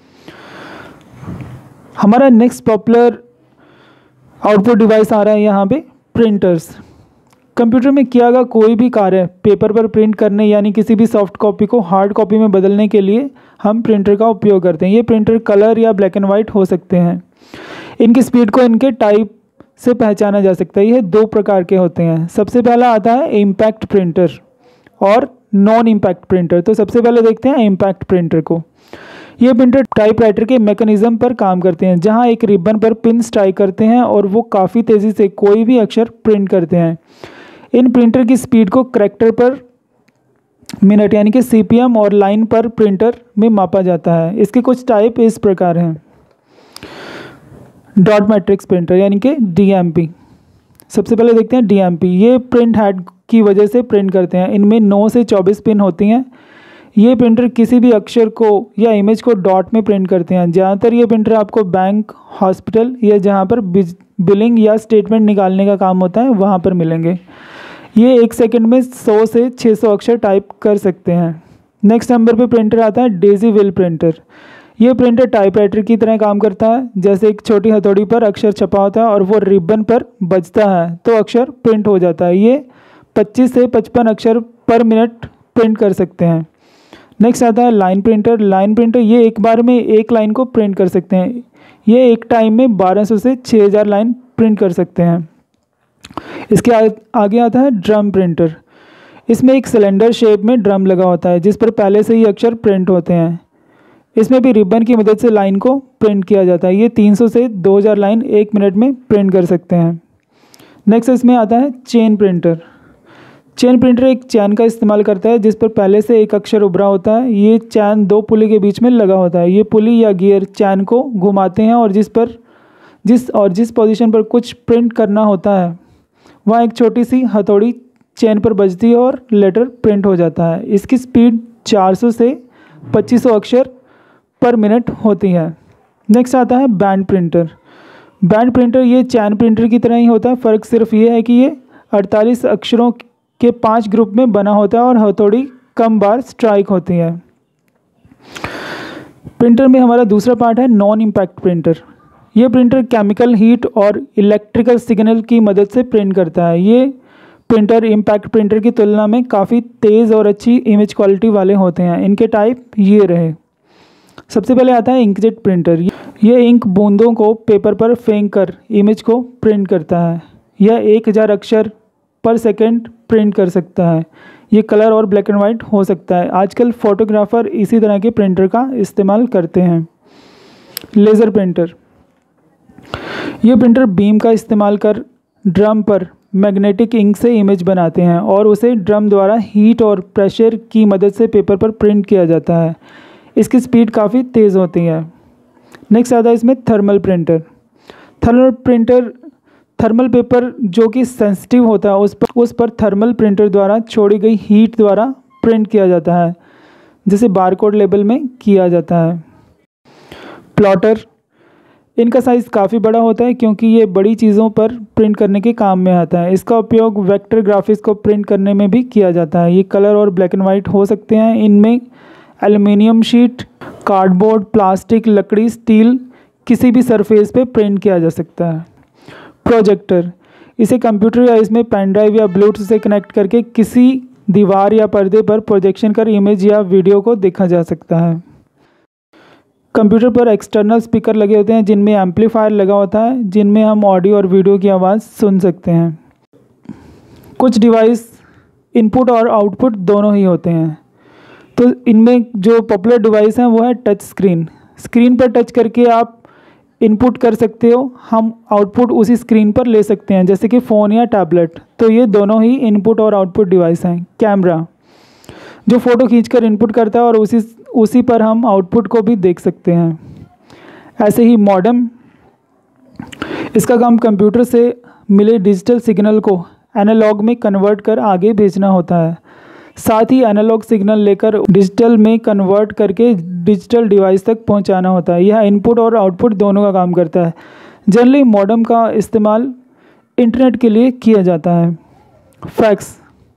A: हमारा नेक्स्ट पॉपुलर आउटपुट डिवाइस आ रहा है यहाँ पे प्रिंटर्स। कंप्यूटर में किया गया कोई भी कार्य पेपर पर प्रिंट करने यानी किसी भी सॉफ्ट कॉपी को हार्ड कॉपी में बदलने के लिए हम प्रिंटर का उपयोग करते हैं। ये प्रिंटर कलर या ब्लैक एंड वाइट हो सकते हैं। इनकी स्पीड को इनके टाइप से पहचाना जा सकता है। ये दो प्रकार के होते हैं। सबसे पहला आता है इम्पैक्ट प्रिंटर और नॉन इम्पैक्ट प्रिंटर। तो सबसे पहले देखते हैं इम्पैक्ट प्रिंटर को। ये प्रिंटर टाइपराइटर के मैकेनिज्म पर काम करते हैं, जहां एक रिबन पर पिन स्ट्राइक करते हैं और वो काफ़ी तेज़ी से कोई भी अक्षर प्रिंट करते हैं। इन प्रिंटर की स्पीड को करैक्टर पर मिनट यानी कि सीपीएम और लाइन पर प्रिंटर में मापा जाता है। इसके कुछ टाइप इस प्रकार हैं। डॉट मैट्रिक्स प्रिंटर यानी कि डीएमपी। सबसे पहले देखते हैं डीएमपी। ये प्रिंट हेड की वजह से प्रिंट करते हैं। इनमें नौ से चौबीस पिन होती हैं। ये प्रिंटर किसी भी अक्षर को या इमेज को डॉट में प्रिंट करते हैं। ज़्यादातर ये प्रिंटर आपको बैंक, हॉस्पिटल या जहाँ पर बिलिंग या स्टेटमेंट निकालने का काम होता है वहाँ पर मिलेंगे। ये एक सेकंड में सौ से छह सौ अक्षर टाइप कर सकते हैं। नेक्स्ट नंबर पे प्रिंटर आता है डेजी व्हील प्रिंटर। ये प्रिंटर टाइपराइटर की तरह काम करता है। जैसे एक छोटी हथौड़ी पर अक्षर छपा होता है और वो रिबन पर बजता है तो अक्षर प्रिंट हो जाता है। ये पच्चीस से पचपन अक्षर पर मिनट प्रिंट कर सकते हैं। नेक्स्ट आता है लाइन प्रिंटर। लाइन प्रिंटर ये एक बार में एक लाइन को प्रिंट कर सकते हैं। ये एक टाइम में बारह सौ से छः हज़ार लाइन प्रिंट कर सकते हैं। इसके आ, आगे आता है ड्रम प्रिंटर। इसमें एक सिलेंडर शेप में ड्रम लगा होता है जिस पर पहले से ही अक्षर प्रिंट होते हैं। इसमें भी रिबन की मदद से लाइन को प्रिंट किया जाता है। ये तीन सौ से दो हज़ार लाइन एक मिनट में प्रिंट कर सकते हैं। नेक्स्ट इसमें आता है चेन प्रिंटर। चेन प्रिंटर एक चैन का इस्तेमाल करता है जिस पर पहले से एक अक्षर उभरा होता है। ये चैन दो पुली के बीच में लगा होता है। ये पुली या गियर चैन को घुमाते हैं और जिस पर जिस और जिस पोजीशन पर कुछ प्रिंट करना होता है वहाँ एक छोटी सी हथौड़ी चेन पर बजती है और लेटर प्रिंट हो जाता है। इसकी स्पीड चार सौ से पच्चीस सौ अक्षर पर मिनट होती है। नेक्स्ट आता है बैंड प्रिंटर। बैंड प्रिंटर ये चैन प्रिंटर की तरह ही होता है। फ़र्क सिर्फ ये है कि ये अड़तालीस अक्षरों के पांच ग्रुप में बना होता है और हथौड़ी कम बार स्ट्राइक होती है। प्रिंटर में हमारा दूसरा पार्ट है नॉन इम्पैक्ट प्रिंटर। ये प्रिंटर केमिकल हीट और इलेक्ट्रिकल सिग्नल की मदद से प्रिंट करता है। ये प्रिंटर इम्पैक्ट प्रिंटर की तुलना में काफ़ी तेज़ और अच्छी इमेज क्वालिटी वाले होते हैं। इनके टाइप ये रहे। सबसे पहले आता है इंकजेट प्रिंटर। ये इंक बूंदों को पेपर पर फेंक कर इमेज को प्रिंट करता है। यह एक हज़ार अक्षर पर सेकंड प्रिंट कर सकता है। ये कलर और ब्लैक एंड वाइट हो सकता है। आजकल फोटोग्राफर इसी तरह के प्रिंटर का इस्तेमाल करते हैं। Laser printer. ये प्रिंटर बीम का इस्तेमाल कर ड्रम पर मैग्नेटिक इंक से इमेज बनाते हैं और उसे ड्रम द्वारा हीट और प्रेशर की मदद से पेपर पर प्रिंट किया जाता है। इसकी स्पीड काफ़ी तेज़ होती है। नेक्स्ट आता है इसमें thermal printer. Thermal printer thermal paper जो कि सेंसिटिव होता है उस पर उस पर थर्मल प्रिंटर द्वारा छोड़ी गई हीट द्वारा प्रिंट किया जाता है, जिसे बारकोड लेबल में किया जाता है। प्लॉटर। इनका साइज़ काफ़ी बड़ा होता है क्योंकि ये बड़ी चीज़ों पर प्रिंट करने के काम में आता है। इसका उपयोग वेक्टर ग्राफिक्स को प्रिंट करने में भी किया जाता है। ये कलर और ब्लैक एंड वाइट हो सकते हैं। इनमें एल्युमिनियम शीट, कार्डबोर्ड, प्लास्टिक, लकड़ी, स्टील किसी भी सरफेस पे प्रिंट किया जा सकता है। प्रोजेक्टर। इसे कंप्यूटर या इसमें पेन ड्राइव या ब्लूटूथ से कनेक्ट करके किसी दीवार या पर्दे पर प्रोजेक्शन कर इमेज या वीडियो को देखा जा सकता है। कंप्यूटर पर एक्सटर्नल स्पीकर लगे होते हैं जिनमें एम्पलीफायर लगा होता है, जिनमें हम ऑडियो और वीडियो की आवाज़ सुन सकते हैं। कुछ डिवाइस इनपुट और आउटपुट दोनों ही होते हैं। तो इनमें जो पॉपुलर डिवाइस हैं वो है टच स्क्रीन। स्क्रीन पर टच करके आप इनपुट कर सकते हो, हम आउटपुट उसी स्क्रीन पर ले सकते हैं, जैसे कि फ़ोन या टैबलेट। तो ये दोनों ही इनपुट और आउटपुट डिवाइस हैं। कैमरा जो फ़ोटो खींचकर इनपुट करता है और उसी उसी पर हम आउटपुट को भी देख सकते हैं। ऐसे ही मॉडेम, इसका काम कंप्यूटर से मिले डिजिटल सिग्नल को एनालॉग में कन्वर्ट कर आगे भेजना होता है। साथ ही एनालॉग सिग्नल लेकर डिजिटल में कन्वर्ट करके डिजिटल डिवाइस तक पहुंचाना होता है। यह इनपुट और आउटपुट दोनों का काम करता है। जनरली मॉडेम का इस्तेमाल इंटरनेट के लिए किया जाता है। फैक्स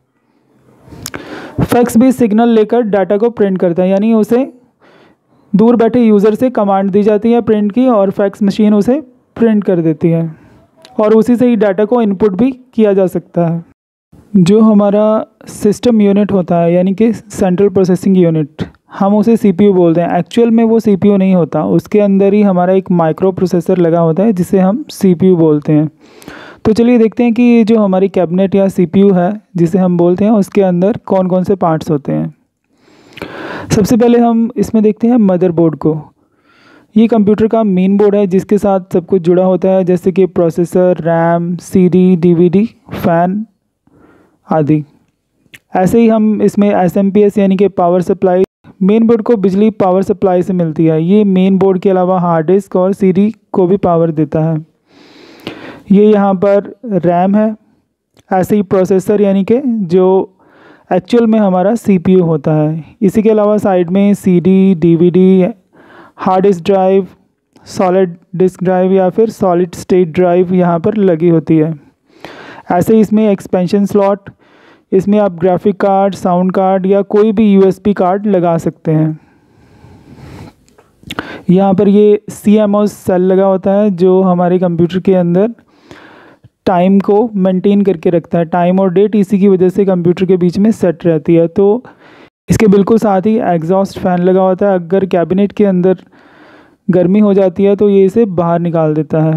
A: फैक्स भी सिग्नल लेकर डाटा को प्रिंट करता है, यानी उसे दूर बैठे यूज़र से कमांड दी जाती है प्रिंट की और फैक्स मशीन उसे प्रिंट कर देती है और उसी से ही डाटा को इनपुट भी किया जा सकता है। जो हमारा सिस्टम यूनिट होता है यानी कि सेंट्रल प्रोसेसिंग यूनिट, हम उसे सीपीयू बोलते हैं। एक्चुअल में वो सीपीयू नहीं होता, उसके अंदर ही हमारा एक माइक्रो प्रोसेसर लगा होता है जिसे हम सीपीयू बोलते हैं। तो चलिए देखते हैं कि ये जो हमारी कैबिनेट या सीपीयू है जिसे हम बोलते हैं उसके अंदर कौन कौन से पार्ट्स होते हैं। सबसे पहले हम इसमें देखते हैं मदरबोर्ड को। ये कंप्यूटर का मेन बोर्ड है जिसके साथ सब कुछ जुड़ा होता है, जैसे कि processor, RAM, CD, DVD, fan आदि। ऐसे ही हम इसमें एसएमपीएस यानी कि पावर सप्लाई, मेन बोर्ड को बिजली पावर सप्लाई से मिलती है। ये मेन बोर्ड के अलावा हार्ड डिस्क और सीडी को भी पावर देता है। ये यहाँ पर रैम है। ऐसे ही प्रोसेसर यानी कि जो एक्चुअल में हमारा सीपीयू होता है। इसी के अलावा साइड में CD, DVD, hard disk drive, solid disk drive या फिर सॉलिड स्टेट ड्राइव यहाँ पर लगी होती है। ऐसे ही इसमें एक्सपेंशन स्लॉट, इसमें आप ग्राफिक कार्ड, साउंड कार्ड या कोई भी यूएसबी कार्ड लगा सकते हैं। यहाँ पर ये सीएमओएस सेल लगा होता है जो हमारे कंप्यूटर के अंदर टाइम को मेंटेन करके रखता है। टाइम और डेट इसी की वजह से कंप्यूटर के बीच में सेट रहती है। तो इसके बिल्कुल साथ ही एग्जॉस्ट फैन लगा होता है। अगर कैबिनेट के अंदर गर्मी हो जाती है तो ये इसे बाहर निकाल देता है।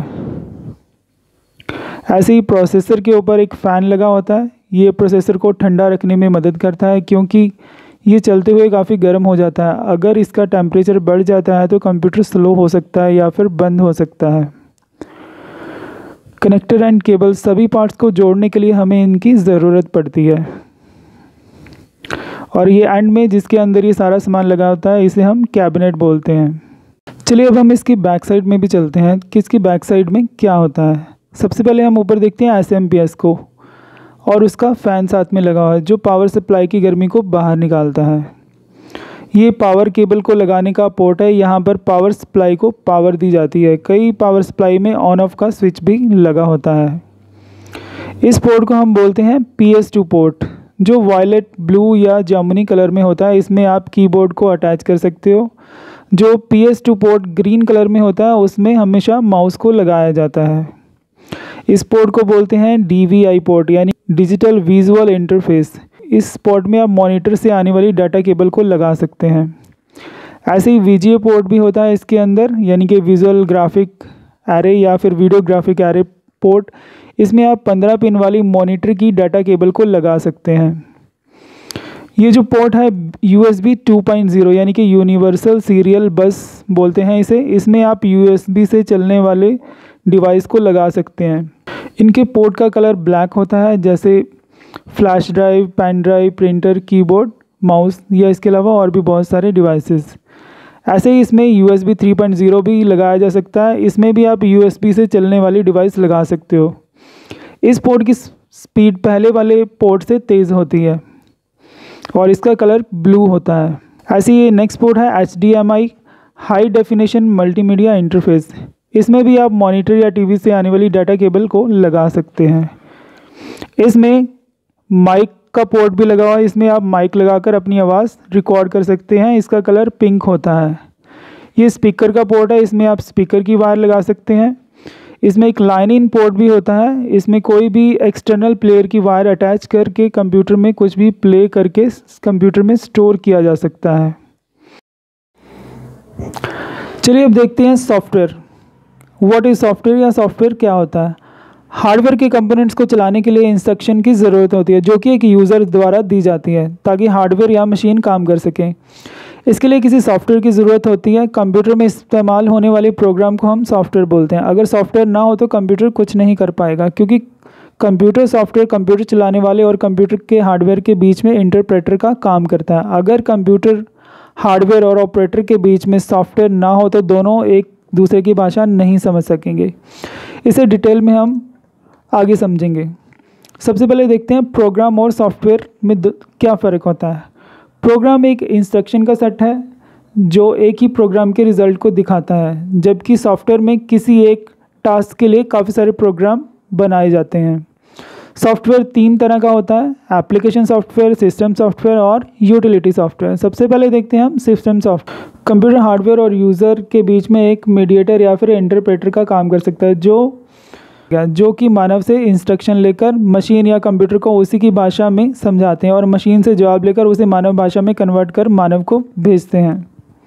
A: ऐसे ही प्रोसेसर के ऊपर एक फ़ैन लगा होता है। ये प्रोसेसर को ठंडा रखने में मदद करता है क्योंकि ये चलते हुए काफ़ी गर्म हो जाता है। अगर इसका टेम्परेचर बढ़ जाता है तो कंप्यूटर स्लो हो सकता है या फिर बंद हो सकता है। कनेक्टर एंड केबल, सभी पार्ट्स को जोड़ने के लिए हमें इनकी ज़रूरत पड़ती है। और ये एंड में जिसके अंदर ये सारा सामान लगा होता है इसे हम कैबिनेट बोलते हैं। चलिए अब हम इसकी बैक साइड में भी चलते हैं कि इसकी बैक साइड में क्या होता है। सबसे पहले हम ऊपर देखते हैं एसएमपीएस को, और उसका फ़ैन साथ में लगा हुआ है जो पावर सप्लाई की गर्मी को बाहर निकालता है। ये पावर केबल को लगाने का पोर्ट है। यहाँ पर पावर सप्लाई को पावर दी जाती है। कई पावर सप्लाई में ऑन ऑफ का स्विच भी लगा होता है। इस पोर्ट को हम बोलते हैं पी एस टू पोर्ट, जो वायलेट, ब्लू या जामुनी कलर में होता है। इसमें आप कीबोर्ड को अटैच कर सकते हो। जो P S two port green colour में होता है उसमें हमेशा माउस को लगाया जाता है। इस पोर्ट को बोलते हैं डी वी आई पोर्ट यानी डिजिटल विजुअल इंटरफेस। इस पोर्ट में आप मॉनिटर से आने वाली डाटा केबल को लगा सकते हैं। ऐसे ही वी जी ए पोर्ट भी होता है इसके अंदर, यानी कि विजुअल ग्राफिक एरे या फिर वीडियो ग्राफिक एरे पोर्ट। इसमें आप पंद्रह पिन वाली मॉनिटर की डाटा केबल को लगा सकते हैं। ये जो पोर्ट है U S B two point zero यानी कि यूनिवर्सल सीरियल बस बोलते हैं इसे। इसमें आप यू एस बी से चलने वाले डिवाइस को लगा सकते हैं। इनके पोर्ट का कलर ब्लैक होता है, जैसे flash drive, pen drive, printer, keyboard, mouse या इसके अलावा और भी बहुत सारे डिवाइसेस। ऐसे ही इसमें U S B three point zero भी लगाया जा सकता है। इसमें भी आप यू एस बी से चलने वाली डिवाइस लगा सकते हो। इस पोर्ट की स्पीड पहले वाले पोर्ट से तेज़ होती है और इसका कलर ब्लू होता है। ऐसे ही नेक्स्ट पोर्ट है H D M I, high definition multimedia interface. इसमें भी आप मॉनिटर या टीवी से आने वाली डाटा केबल को लगा सकते हैं। इसमें माइक का पोर्ट भी लगा हुआ है। इसमें आप माइक लगाकर अपनी आवाज़ रिकॉर्ड कर सकते हैं। इसका कलर पिंक होता है। ये स्पीकर का पोर्ट है। इसमें आप स्पीकर की वायर लगा सकते हैं। इसमें एक लाइन इन पोर्ट भी होता है। इसमें कोई भी एक्सटर्नल प्लेयर की वायर अटैच करके कंप्यूटर में कुछ भी प्ले करके कंप्यूटर में स्टोर किया जा सकता है। चलिए अब देखते हैं सॉफ्टवेयर। व्हाट इज़ सॉफ्टवेयर या सॉफ्टवेयर क्या होता है। हार्डवेयर के कंपोनेंट्स को चलाने के लिए इंस्ट्रक्शन की ज़रूरत होती है जो कि एक यूज़र द्वारा दी जाती है ताकि हार्डवेयर या मशीन काम कर सकें। इसके लिए किसी सॉफ्टवेयर की ज़रूरत होती है। कंप्यूटर में इस्तेमाल होने वाले प्रोग्राम को हम सॉफ्टवेयर बोलते हैं। अगर सॉफ्टवेयर ना हो तो कंप्यूटर कुछ नहीं कर पाएगा, क्योंकि कंप्यूटर सॉफ्टवेयर कंप्यूटर चलाने वाले और कंप्यूटर के हार्डवेयर के बीच में इंटरप्रेटर का काम करता है। अगर कंप्यूटर हार्डवेयर और ऑपरेटर के बीच में सॉफ्टवेयर ना हो तो दोनों एक दूसरे की भाषा नहीं समझ सकेंगे। इसे डिटेल में हम आगे समझेंगे। सबसे पहले देखते हैं प्रोग्राम और सॉफ्टवेयर में क्या फ़र्क होता है। प्रोग्राम एक इंस्ट्रक्शन का सेट है जो एक ही प्रोग्राम के रिज़ल्ट को दिखाता है, जबकि सॉफ्टवेयर में किसी एक टास्क के लिए काफ़ी सारे प्रोग्राम बनाए जाते हैं। सॉफ्टवेयर तीन तरह का होता है, एप्लीकेशन सॉफ्टवेयर, सिस्टम सॉफ्टवेयर और यूटिलिटी सॉफ्टवेयर। सबसे पहले देखते हैं हम सिस्टम सॉफ्टवेयर। कंप्यूटर हार्डवेयर और यूज़र के बीच में एक मीडिएटर या फिर इंटरप्रेटर का काम कर सकता है, जो जो कि मानव से इंस्ट्रक्शन लेकर मशीन या कंप्यूटर को उसी की भाषा में समझाते हैं और मशीन से जवाब लेकर उसे मानव भाषा में कन्वर्ट कर मानव को भेजते हैं।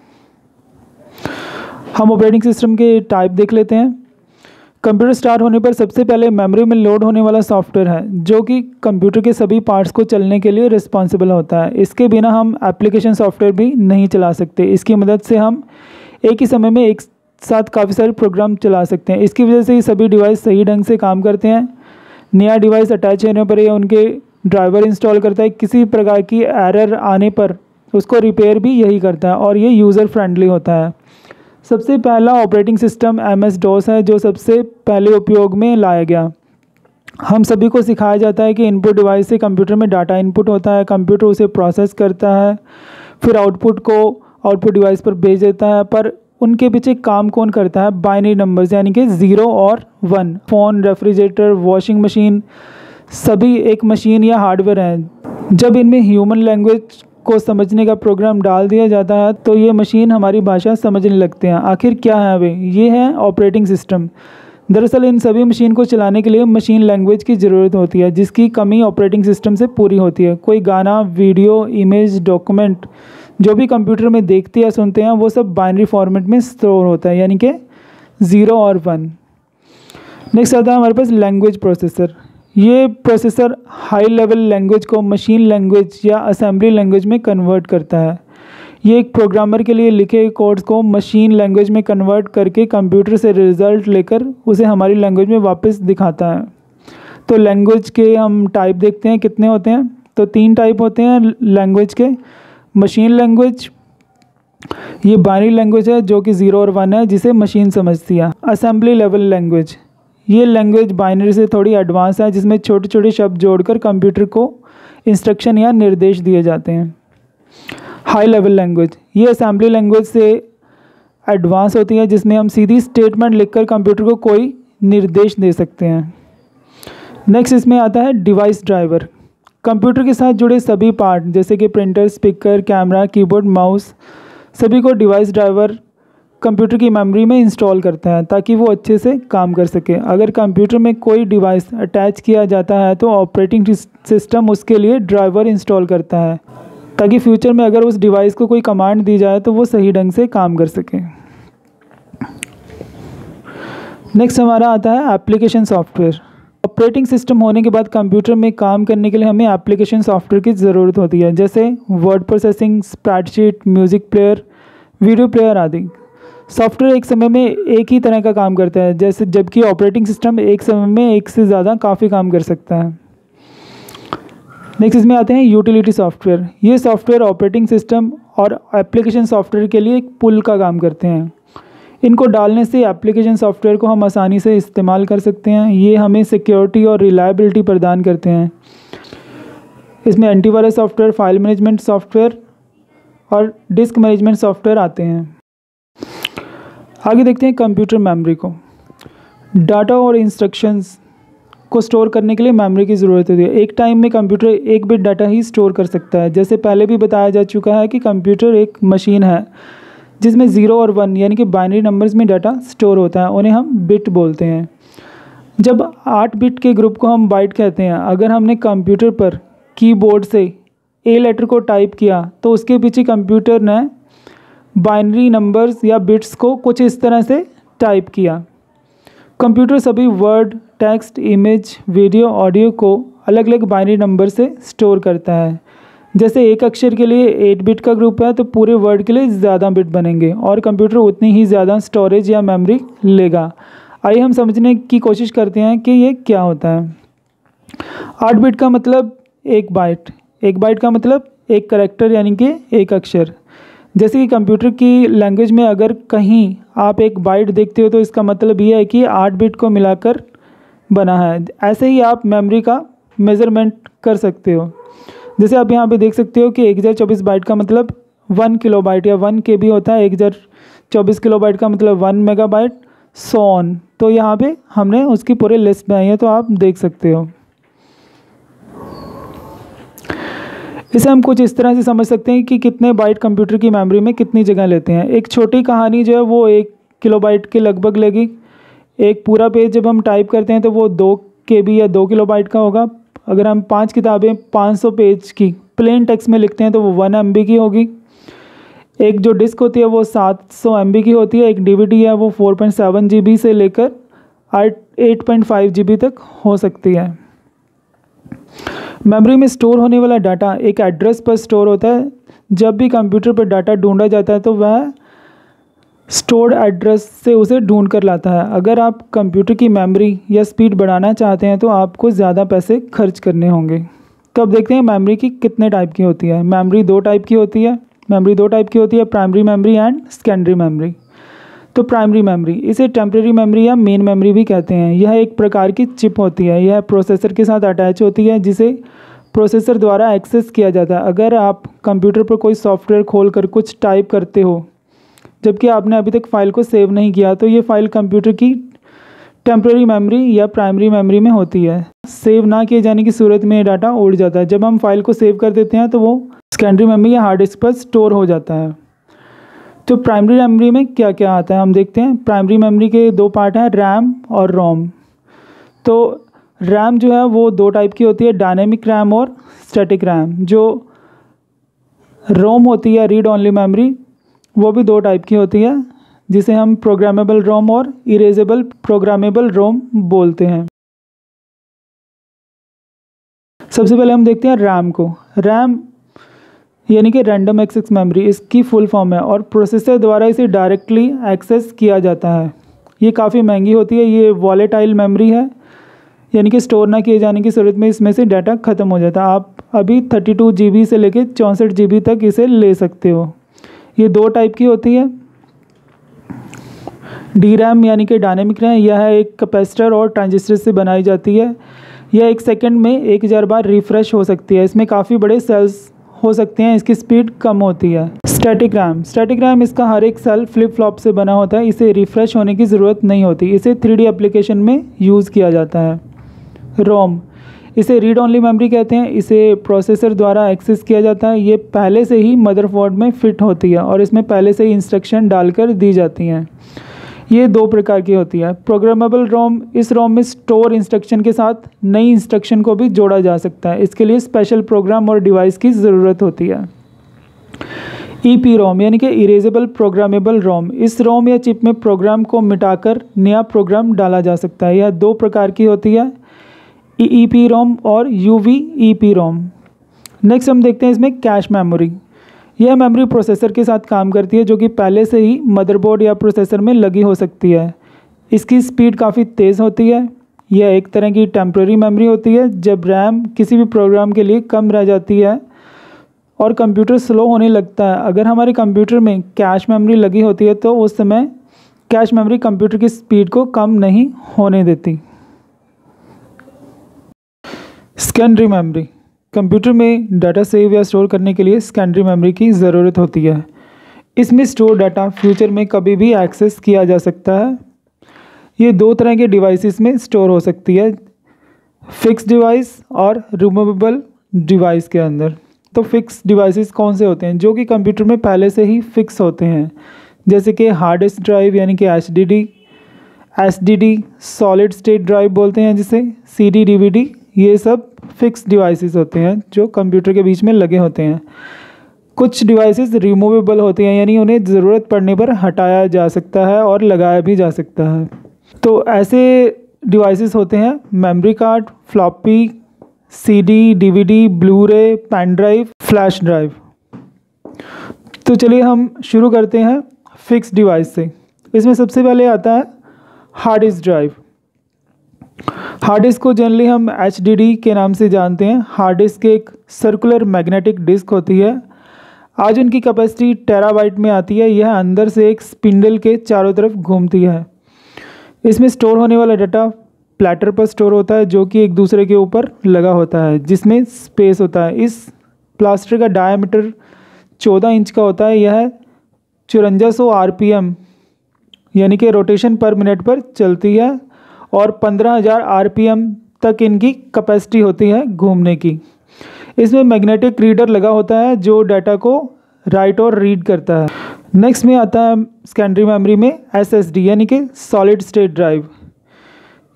A: हम ऑपरेटिंग सिस्टम के टाइप देख लेते हैं। कंप्यूटर स्टार्ट होने पर सबसे पहले मेमोरी में लोड होने वाला सॉफ्टवेयर है जो कि कंप्यूटर के सभी पार्ट्स को चलने के लिए रिस्पॉन्सिबल होता है। इसके बिना हम एप्लीकेशन सॉफ्टवेयर भी नहीं चला सकते। इसकी मदद से हम एक ही समय में एक साथ काफ़ी सारे प्रोग्राम चला सकते हैं। इसकी वजह से ये सभी डिवाइस सही ढंग से काम करते हैं। नया डिवाइस अटैच होने पर यह उनके ड्राइवर इंस्टॉल करता है। किसी प्रकार की एरर आने पर उसको रिपेयर भी यही करता है और ये यूज़र फ्रेंडली होता है। सबसे पहला operating system M S DOS है जो सबसे पहले उपयोग में लाया गया। हम सभी को सिखाया जाता है कि इनपुट डिवाइस से कंप्यूटर में डाटा इनपुट होता है, कंप्यूटर उसे प्रोसेस करता है, फिर आउटपुट को आउटपुट डिवाइस पर भेज देता है। पर उनके पीछे काम कौन करता है? बाइनरी नंबर्स यानी कि ज़ीरो और one. Phone, refrigerator, washing machine सभी एक मशीन या हार्डवेयर हैं। जब इनमें ह्यूमन लैंग्वेज को समझने का प्रोग्राम डाल दिया जाता है तो ये मशीन हमारी भाषा समझने लगते हैं। आखिर क्या है वे? ये है ऑपरेटिंग सिस्टम। दरअसल इन सभी मशीन को चलाने के लिए मशीन लैंग्वेज की ज़रूरत होती है जिसकी कमी ऑपरेटिंग सिस्टम से पूरी होती है। कोई गाना, वीडियो, इमेज, डॉक्यूमेंट जो भी कंप्यूटर में देखते या सुनते हैं वो सब बाइनरी फॉर्मेट में स्टोर होता है यानी कि ज़ीरो और वन। नेक्स्ट आता है हमारे पास लैंग्वेज प्रोसेसर। ये प्रोसेसर हाई लेवल लैंग्वेज को मशीन लैंग्वेज या असेंबली लैंग्वेज में कन्वर्ट करता है। ये एक प्रोग्रामर के लिए लिखे कोड्स को मशीन लैंग्वेज में कन्वर्ट करके कंप्यूटर से रिज़ल्ट लेकर उसे हमारी लैंग्वेज में वापस दिखाता है। तो लैंग्वेज के हम टाइप देखते हैं कितने होते हैं। तो तीन टाइप होते हैं लैंग्वेज के। मशीन लैंग्वेज, ये बाइनरी लैंग्वेज है जो कि ज़ीरो और वन है जिसे मशीन समझती है। असेंबली लेवल लैंग्वेज, ये लैंग्वेज बाइनरी से थोड़ी एडवांस है जिसमें छोटे छोटे शब्द जोड़कर कंप्यूटर को इंस्ट्रक्शन या निर्देश दिए जाते हैं। हाई लेवल लैंग्वेज, ये असेंबली लैंग्वेज से एडवांस होती है जिसमें हम सीधी स्टेटमेंट लिखकर कंप्यूटर को कोई निर्देश दे सकते हैं। नेक्स्ट इसमें आता है डिवाइस ड्राइवर। कंप्यूटर के साथ जुड़े सभी पार्ट जैसे कि printer, speaker, camera, keyboard, mouse सभी को डिवाइस ड्राइवर कंप्यूटर की मेमोरी में इंस्टॉल करता है ताकि वो अच्छे से काम कर सके। अगर कंप्यूटर में कोई डिवाइस अटैच किया जाता है तो ऑपरेटिंग सिस्टम उसके लिए ड्राइवर इंस्टॉल करता है ताकि फ्यूचर में अगर उस डिवाइस को कोई कमांड दी जाए तो वो सही ढंग से काम कर सके। नेक्स्ट हमारा आता है एप्लीकेशन सॉफ्टवेयर। ऑपरेटिंग सिस्टम होने के बाद कंप्यूटर में काम करने के लिए हमें एप्लीकेशन सॉफ्टवेयर की ज़रूरत होती है जैसे word processing, spreadsheet, music player, video player आदि। सॉफ्टवेयर एक समय में एक ही तरह का काम करता है जैसे जबकि ऑपरेटिंग सिस्टम एक समय में एक से ज़्यादा काफ़ी काम कर सकता है। नेक्स्ट इसमें आते हैं यूटिलिटी सॉफ्टवेयर। ये सॉफ्टवेयर ऑपरेटिंग सिस्टम और एप्लीकेशन सॉफ्टवेयर के लिए एक पुल का काम करते हैं। इनको डालने से एप्लीकेशन सॉफ्टवेयर को हम आसानी से इस्तेमाल कर सकते हैं। ये हमें सिक्योरिटी और रिलायबिलिटी प्रदान करते हैं। इसमें antivirus software, file management software और डिस्क मैनेजमेंट सॉफ्टवेयर आते हैं। आगे देखते हैं कंप्यूटर मेमोरी को। डाटा और इंस्ट्रक्शंस को स्टोर करने के लिए मेमोरी की ज़रूरत होती है। एक टाइम में कंप्यूटर एक बिट डाटा ही स्टोर कर सकता है। जैसे पहले भी बताया जा चुका है कि कंप्यूटर एक मशीन है जिसमें ज़ीरो और वन यानी कि बाइनरी नंबर्स में डाटा स्टोर होता है, उन्हें हम बिट बोलते हैं। जब आठ बिट के ग्रुप को हम बाइट कहते हैं। अगर हमने कंप्यूटर पर कीबोर्ड से ए लेटर को टाइप किया तो उसके पीछे कंप्यूटर ने बाइनरी नंबर्स या बिट्स को कुछ इस तरह से टाइप किया। कंप्यूटर सभी word, text, image, video, audio को अलग अलग बाइनरी नंबर से स्टोर करता है। जैसे एक अक्षर के लिए एट बिट का ग्रुप है तो पूरे वर्ड के लिए ज़्यादा बिट बनेंगे और कंप्यूटर उतनी ही ज़्यादा स्टोरेज या मेमोरी लेगा। आइए हम समझने की कोशिश करते हैं कि ये क्या होता है। आठ बिट का मतलब एक बाइट, एक बाइट का मतलब एक करैक्टर यानी कि एक अक्षर। जैसे कि कंप्यूटर की लैंग्वेज में अगर कहीं आप एक बाइट देखते हो तो इसका मतलब ये है कि आठ बिट को मिलाकर बना है। ऐसे ही आप मेमोरी का मेज़रमेंट कर सकते हो। जैसे आप यहाँ पे देख सकते हो कि एक हज़ार चौबीस बाइट का मतलब वन किलो बाइट या वन के बी होता है। एक हज़ार चौबीस किलो बाइट का मतलब one megabyte, so on. तो यहाँ पे हमने उसकी पूरे लिस्ट बनाई है तो आप देख सकते हो। इसे हम कुछ इस तरह से समझ सकते हैं कि कितने बाइट कंप्यूटर की मेमोरी में कितनी जगह लेते हैं। एक छोटी कहानी जो है वो एक किलो बाइट के लगभग लेगी। एक पूरा पेज जब हम टाइप करते हैं तो वो दो के बी या दो किलोबाइट का होगा। अगर हम पाँच किताबें पाँच सौ पेज की प्लेन टेक्स्ट में लिखते हैं तो वो वन एम बी की होगी। एक जो डिस्क होती है वो सात सौ एम बी की होती है। एक डी वी डी है वो four point seven G B से लेकर eight point five G B तक हो सकती है। मेमोरी में स्टोर होने वाला डाटा एक एड्रेस पर स्टोर होता है। जब भी कंप्यूटर पर डाटा ढूंढा जाता है तो वह स्टोर्ड एड्रेस से उसे ढूंढ कर लाता है। अगर आप कंप्यूटर की मेमोरी या स्पीड बढ़ाना चाहते हैं तो आपको ज़्यादा पैसे खर्च करने होंगे। तो अब देखते हैं मेमोरी की कितने टाइप की होती है। मेमोरी दो टाइप की होती है मेमोरी दो टाइप की होती है primary memory and secondary memory. तो प्राइमरी मेमोरी इसे टेम्परेरी मेमोरी या मेन मेमोरी भी कहते हैं। यह एक प्रकार की चिप होती है। यह प्रोसेसर के साथ अटैच होती है जिसे प्रोसेसर द्वारा एक्सेस किया जाता है। अगर आप कंप्यूटर पर कोई सॉफ्टवेयर खोलकर कुछ टाइप करते हो जबकि आपने अभी तक फ़ाइल को सेव नहीं किया तो ये फ़ाइल कंप्यूटर की टेम्परेरी मेमोरी या प्राइमरी मेमोरी में होती है। सेव ना किए जाने की सूरत में डाटा उड़ जाता है। जब हम फाइल को सेव कर देते हैं तो वो सेकेंडरी मेमोरी या हार्ड डिस्क पर स्टोर हो जाता है। तो प्राइमरी मेमोरी में क्या क्या आता है हम देखते हैं। प्राइमरी मेमोरी के दो पार्ट हैं, रैम और रोम। तो रैम जो है वो दो टाइप की होती है, डायनेमिक रैम और स्टैटिक रैम। जो रोम होती है रीड ओनली मेमोरी वो भी दो टाइप की होती है जिसे हम प्रोग्रामेबल रोम और इरेजेबल प्रोग्रामेबल रोम बोलते हैं। सबसे पहले हम देखते हैं रैम को। रैम यानी कि रैंडम एक्सेस मेमोरी इसकी फुल फॉर्म है और प्रोसेसर द्वारा इसे डायरेक्टली एक्सेस किया जाता है। ये काफ़ी महंगी होती है। ये वॉलेटाइल मेमोरी है यानी कि स्टोर ना किए जाने की सूरत में इसमें से डाटा ख़त्म हो जाता है। आप अभी थर्टी टू जी बी से लेकर चौंसठ जी बी तक इसे ले सकते हो। ये दो टाइप की होती है। डी रैम यानी कि डायनेमिक रैम, यह एक कैपेसिटर और ट्रांजिस्टर से बनाई जाती है। यह एक सेकंड में एक हज़ार बार रिफ़्रेश हो सकती है। इसमें काफ़ी बड़े सेल्स हो सकते हैं। इसकी स्पीड कम होती है। स्टैटिक रैम स्टैटिक रैम इसका हर एक सेल फ्लिप फ्लॉप से बना होता है। इसे रिफ़्रेश होने की ज़रूरत नहीं होती। इसे थ्री डी एप्लीकेशन में यूज़ किया जाता है। रोम इसे रीड ओनली मेमोरी कहते हैं। इसे प्रोसेसर द्वारा एक्सेस किया जाता है। ये पहले से ही मदरबोर्ड में फिट होती है और इसमें पहले से ही इंस्ट्रक्शन डालकर दी जाती हैं। ये दो प्रकार की होती है। प्रोग्रामेबल रोम, इस रोम में स्टोर इंस्ट्रक्शन के साथ नई इंस्ट्रक्शन को भी जोड़ा जा सकता है। इसके लिए स्पेशल प्रोग्राम और डिवाइस की ज़रूरत होती है। ई पी रोम यानी कि इरेजेबल प्रोग्रामेबल रोम, इस रोम या चिप में प्रोग्राम को मिटाकर नया प्रोग्राम डाला जा सकता है। यह दो प्रकार की होती है, ई पी रोम और U V E P ROM. Next हम देखते हैं इसमें कैश मेमोरी। यह मेमोरी प्रोसेसर के साथ काम करती है जो कि पहले से ही मदरबोर्ड या प्रोसेसर में लगी हो सकती है। इसकी स्पीड काफ़ी तेज़ होती है। यह एक तरह की टेम्परेरी मेमोरी होती है। जब रैम किसी भी प्रोग्राम के लिए कम रह जाती है और कंप्यूटर स्लो होने लगता है, अगर हमारे कंप्यूटर में कैश मेमोरी लगी होती है तो उस समय कैश मेमोरी कंप्यूटर की स्पीड को कम नहीं होने देती। सेकेंडरी मेमोरी कंप्यूटर में डाटा सेव या स्टोर करने के लिए सेकेंडरी मेमोरी की ज़रूरत होती है। इसमें स्टोर डाटा फ्यूचर में कभी भी एक्सेस किया जा सकता है। ये दो तरह के डिवाइसेस में स्टोर हो सकती है, फिक्स डिवाइस और रिमूवेबल डिवाइस के अंदर। तो फिक्स डिवाइसेस कौन से होते हैं? जो कि कंप्यूटर में पहले से ही फिक्स होते हैं, जैसे कि हार्ड डिस्क ड्राइव यानी कि H D D, S S D, solid state drive बोलते हैं जिसे, C D, D V D, ये सब फिक्स डिवाइसेस होते हैं जो कंप्यूटर के बीच में लगे होते हैं। कुछ डिवाइसेस रिमूवेबल होते हैं यानी उन्हें ज़रूरत पड़ने पर हटाया जा सकता है और लगाया भी जा सकता है। तो ऐसे डिवाइसेस होते हैं memory card, floppy, C D, D V D, blu ray, pen drive, flash drive. तो चलिए हम शुरू करते हैं फिक्स डिवाइस से। इसमें सबसे पहले आता है hard disk drive. Hard disk को जनरली हम एच डी डी के नाम से जानते हैं। हार्ड डिस्क एक सर्कुलर मैग्नेटिक डिस्क होती है। आज उनकी कैपेसिटी टेराबाइट में आती है। यह अंदर से एक स्पिंडल के चारों तरफ घूमती है। इसमें स्टोर होने वाला डाटा प्लेटर पर स्टोर होता है जो कि एक दूसरे के ऊपर लगा होता है, जिसमें स्पेस होता है। इस प्लास्टर का डायमीटर चौदह इंच का होता है। यह चौरंजा सौ आर पी एम यानी कि रोटेशन पर मिनट पर चलती है और पंद्रह हज़ार आर पी एम तक इनकी कैपेसिटी होती है घूमने की। इसमें मैग्नेटिक रीडर लगा होता है जो डाटा को राइट और रीड करता है। नेक्स्ट में आता है सेकेंडरी मेमोरी में एस एस डी यानी कि सॉलिड स्टेट ड्राइव।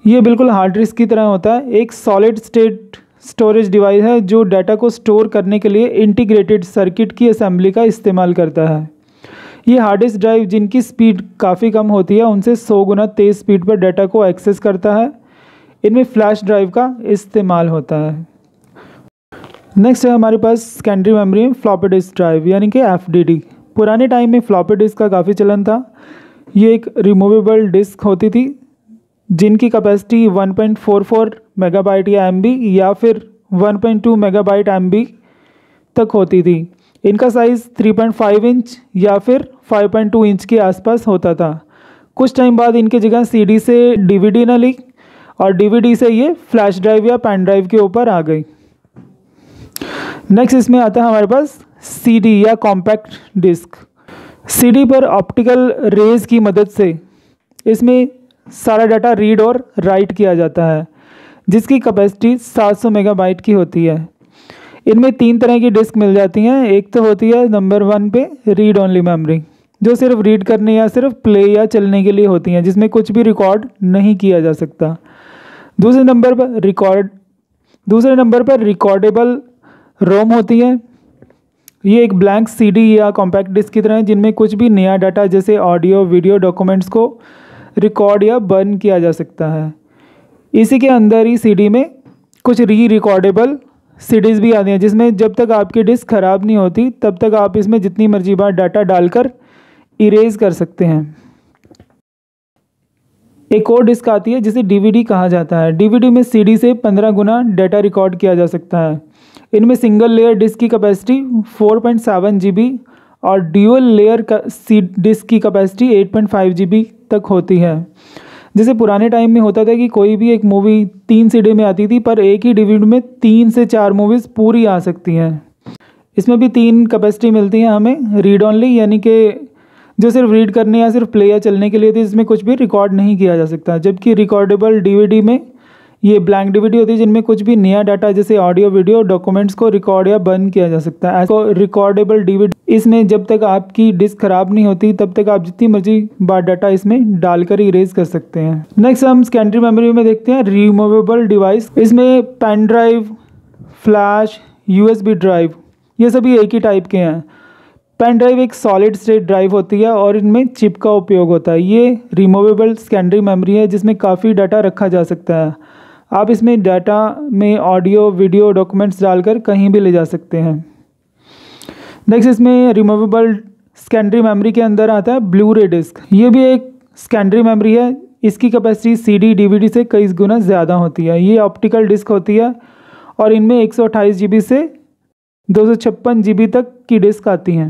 A: ये बिल्कुल हार्ड डिस्क की तरह होता है, एक सॉलिड स्टेट स्टोरेज डिवाइस है जो डाटा को स्टोर करने के लिए इंटीग्रेटेड सर्किट की असेंबली का इस्तेमाल करता है। ये हार्ड डिस्क ड्राइव जिनकी स्पीड काफ़ी कम होती है उनसे सौ गुना तेज़ स्पीड पर डाटा को एक्सेस करता है। इनमें फ्लैश ड्राइव का इस्तेमाल होता है। नेक्स्ट है हमारे पास सेकेंडरी मेमोरी में फ्लॉपी डिस्क ड्राइव यानी कि एफ डी डी। पुराने टाइम में फ्लॉपी डिस्क का काफ़ी चलन था। ये एक रिमूवेबल डिस्क होती थी जिनकी capacity one point four four megabyte या एम बी या फिर one point two megabyte M B तक होती थी। इनका size three point five inch या फिर फाइव पॉइंट टू इंच के आसपास होता था। कुछ टाइम बाद इनकी जगह सीडी से डीवीडी न ली और डीवीडी से ये फ्लैश ड्राइव या पेन ड्राइव के ऊपर आ गई। नेक्स्ट इसमें आता है हमारे पास सीडी या कॉम्पैक्ट डिस्क। सीडी पर ऑप्टिकल रेज की मदद से इसमें सारा डाटा रीड और राइट किया जाता है जिसकी कैपेसिटी सात सौ मेगाबाइट की होती है। इनमें तीन तरह की डिस्क मिल जाती हैं। एक तो होती है नंबर वन पे रीड ओनली मेमोरी जो सिर्फ रीड करने या सिर्फ प्ले या चलने के लिए होती हैं, जिसमें कुछ भी रिकॉर्ड नहीं किया जा सकता। दूसरे नंबर पर रिकॉर्ड दूसरे नंबर पर रिकॉर्डेबल रोम होती है। ये एक ब्लैंक सीडी या कॉम्पैक्ट डिस्क की तरह है जिनमें कुछ भी नया डाटा जैसे ऑडियो वीडियो डॉक्यूमेंट्स को रिकॉर्ड या बर्न किया जा सकता है। इसी के अंदर ही सीडी में कुछ री रिकॉर्डेबल सीडीज़ भी आती हैं जिसमें जब तक आपकी डिस्क ख़राब नहीं होती तब तक आप इसमें जितनी मर्जी बार डाटा डालकर इरेज कर सकते हैं। एक और डिस्क आती है जिसे डीवीडी कहा जाता है। डीवीडी में सीडी से पंद्रह गुना डाटा रिकॉर्ड किया जा सकता है। इनमें सिंगल लेयर डिस्क की capacity four point seven G B और ड्यूअल लेयर का सी डिस्क की capacity eight point five G B तक होती है। जैसे पुराने टाइम में होता था कि कोई भी एक मूवी तीन सीडी में आती थी पर एक ही डीवीडी में तीन से चार मूवीज़ पूरी आ सकती हैं। इसमें भी तीन कैपेसिटी मिलती हैं हमें, रीड ओनली यानी कि जो सिर्फ रीड करने या सिर्फ प्ले या चलने के लिए थी, इसमें कुछ भी रिकॉर्ड नहीं किया जा सकता। जबकि रिकॉर्डेबल डीवीडी में ये ब्लैंक डीवीडी होती है जिनमें कुछ भी नया डाटा जैसे ऑडियो वीडियो डॉक्यूमेंट्स को रिकॉर्ड या बर्न किया जा सकता है। ऐसा रिकॉर्डेबल डीवीडी इसमें जब तक आपकी डिस्क खराब नहीं होती तब तक आप जितनी मर्जी बार डाटा इसमें डालकर इरेज कर सकते हैं। नेक्स्ट हम सेकेंडरी मेमोरी में देखते हैं रिमूवेबल डिवाइस। इसमें pen drive, flash, USB drive ये सभी एक ही टाइप के हैं। पेन ड्राइव एक सॉलिड स्टेट ड्राइव होती है और इनमें चिप का उपयोग होता है। ये रिमूवेबल सेकेंडरी मेमोरी है जिसमें काफ़ी डाटा रखा जा सकता है। आप इसमें डाटा में ऑडियो वीडियो डॉक्यूमेंट्स डालकर कहीं भी ले जा सकते हैं। नेक्स्ट इसमें रिमूवेबल सेकेंडरी मेमोरी के अंदर आता है ब्लू रे डिस्क। ये भी एक सेकेंडरी मेमोरी है। इसकी कैपेसिटी सीडी डीवीडी से कई गुना ज़्यादा होती है। ये ऑप्टिकल डिस्क होती है और इनमें एक सौ अट्ठाईस जी बी से दो सौ छप्पन जी बी तक की डिस्क आती हैं।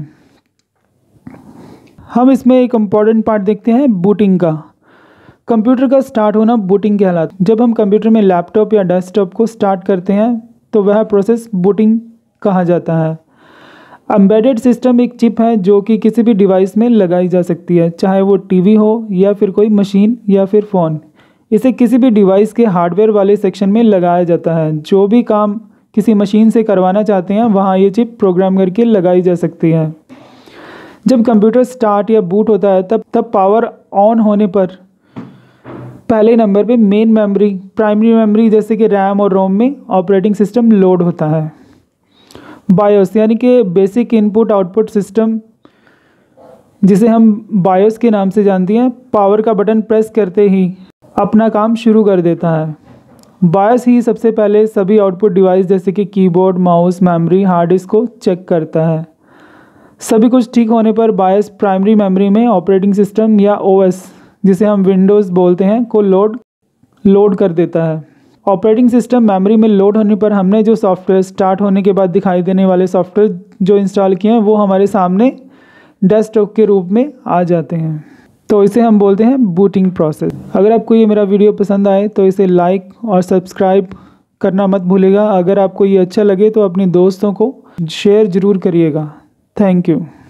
A: हम इसमें एक इम्पॉर्टेंट पार्ट देखते हैं बूटिंग का। कंप्यूटर का स्टार्ट होना बूटिंग के हालात। जब हम कंप्यूटर में लैपटॉप या डेस्कटॉप को स्टार्ट करते हैं तो वह प्रोसेस बूटिंग कहा जाता है। एम्बेडेड सिस्टम एक चिप है जो कि किसी भी डिवाइस में लगाई जा सकती है, चाहे वो टीवी हो या फिर कोई मशीन या फिर फ़ोन। इसे किसी भी डिवाइस के हार्डवेयर वाले सेक्शन में लगाया जाता है। जो भी काम किसी मशीन से करवाना चाहते हैं वहाँ ये चिप प्रोग्राम करके लगाई जा सकती है। जब कंप्यूटर स्टार्ट या बूट होता है तब तब पावर ऑन होने पर पहले नंबर पे मेन मेमोरी, प्राइमरी मेमोरी जैसे कि रैम और रोम में ऑपरेटिंग सिस्टम लोड होता है। बायोस यानी कि बेसिक इनपुट आउटपुट सिस्टम जिसे हम बायोस के नाम से जानते हैं, पावर का बटन प्रेस करते ही अपना काम शुरू कर देता है। बायोस ही सबसे पहले सभी आउटपुट डिवाइस जैसे कि keyboard, mouse, memory, hard disk को चेक करता है। सभी कुछ ठीक होने पर बायोस प्राइमरी मेमोरी में ऑपरेटिंग सिस्टम या ओएस जिसे हम विंडोज़ बोलते हैं को लोड लोड कर देता है। ऑपरेटिंग सिस्टम मेमोरी में लोड होने पर हमने जो सॉफ्टवेयर स्टार्ट होने के बाद दिखाई देने वाले सॉफ्टवेयर जो इंस्टॉल किए हैं वो हमारे सामने डेस्कटॉप के रूप में आ जाते हैं। तो इसे हम बोलते हैं बूटिंग प्रोसेस। अगर आपको ये मेरा वीडियो पसंद आए तो इसे लाइक और सब्सक्राइब करना मत भूलिएगा। अगर आपको ये अच्छा लगे तो अपने दोस्तों को शेयर ज़रूर करिएगा। Thank you.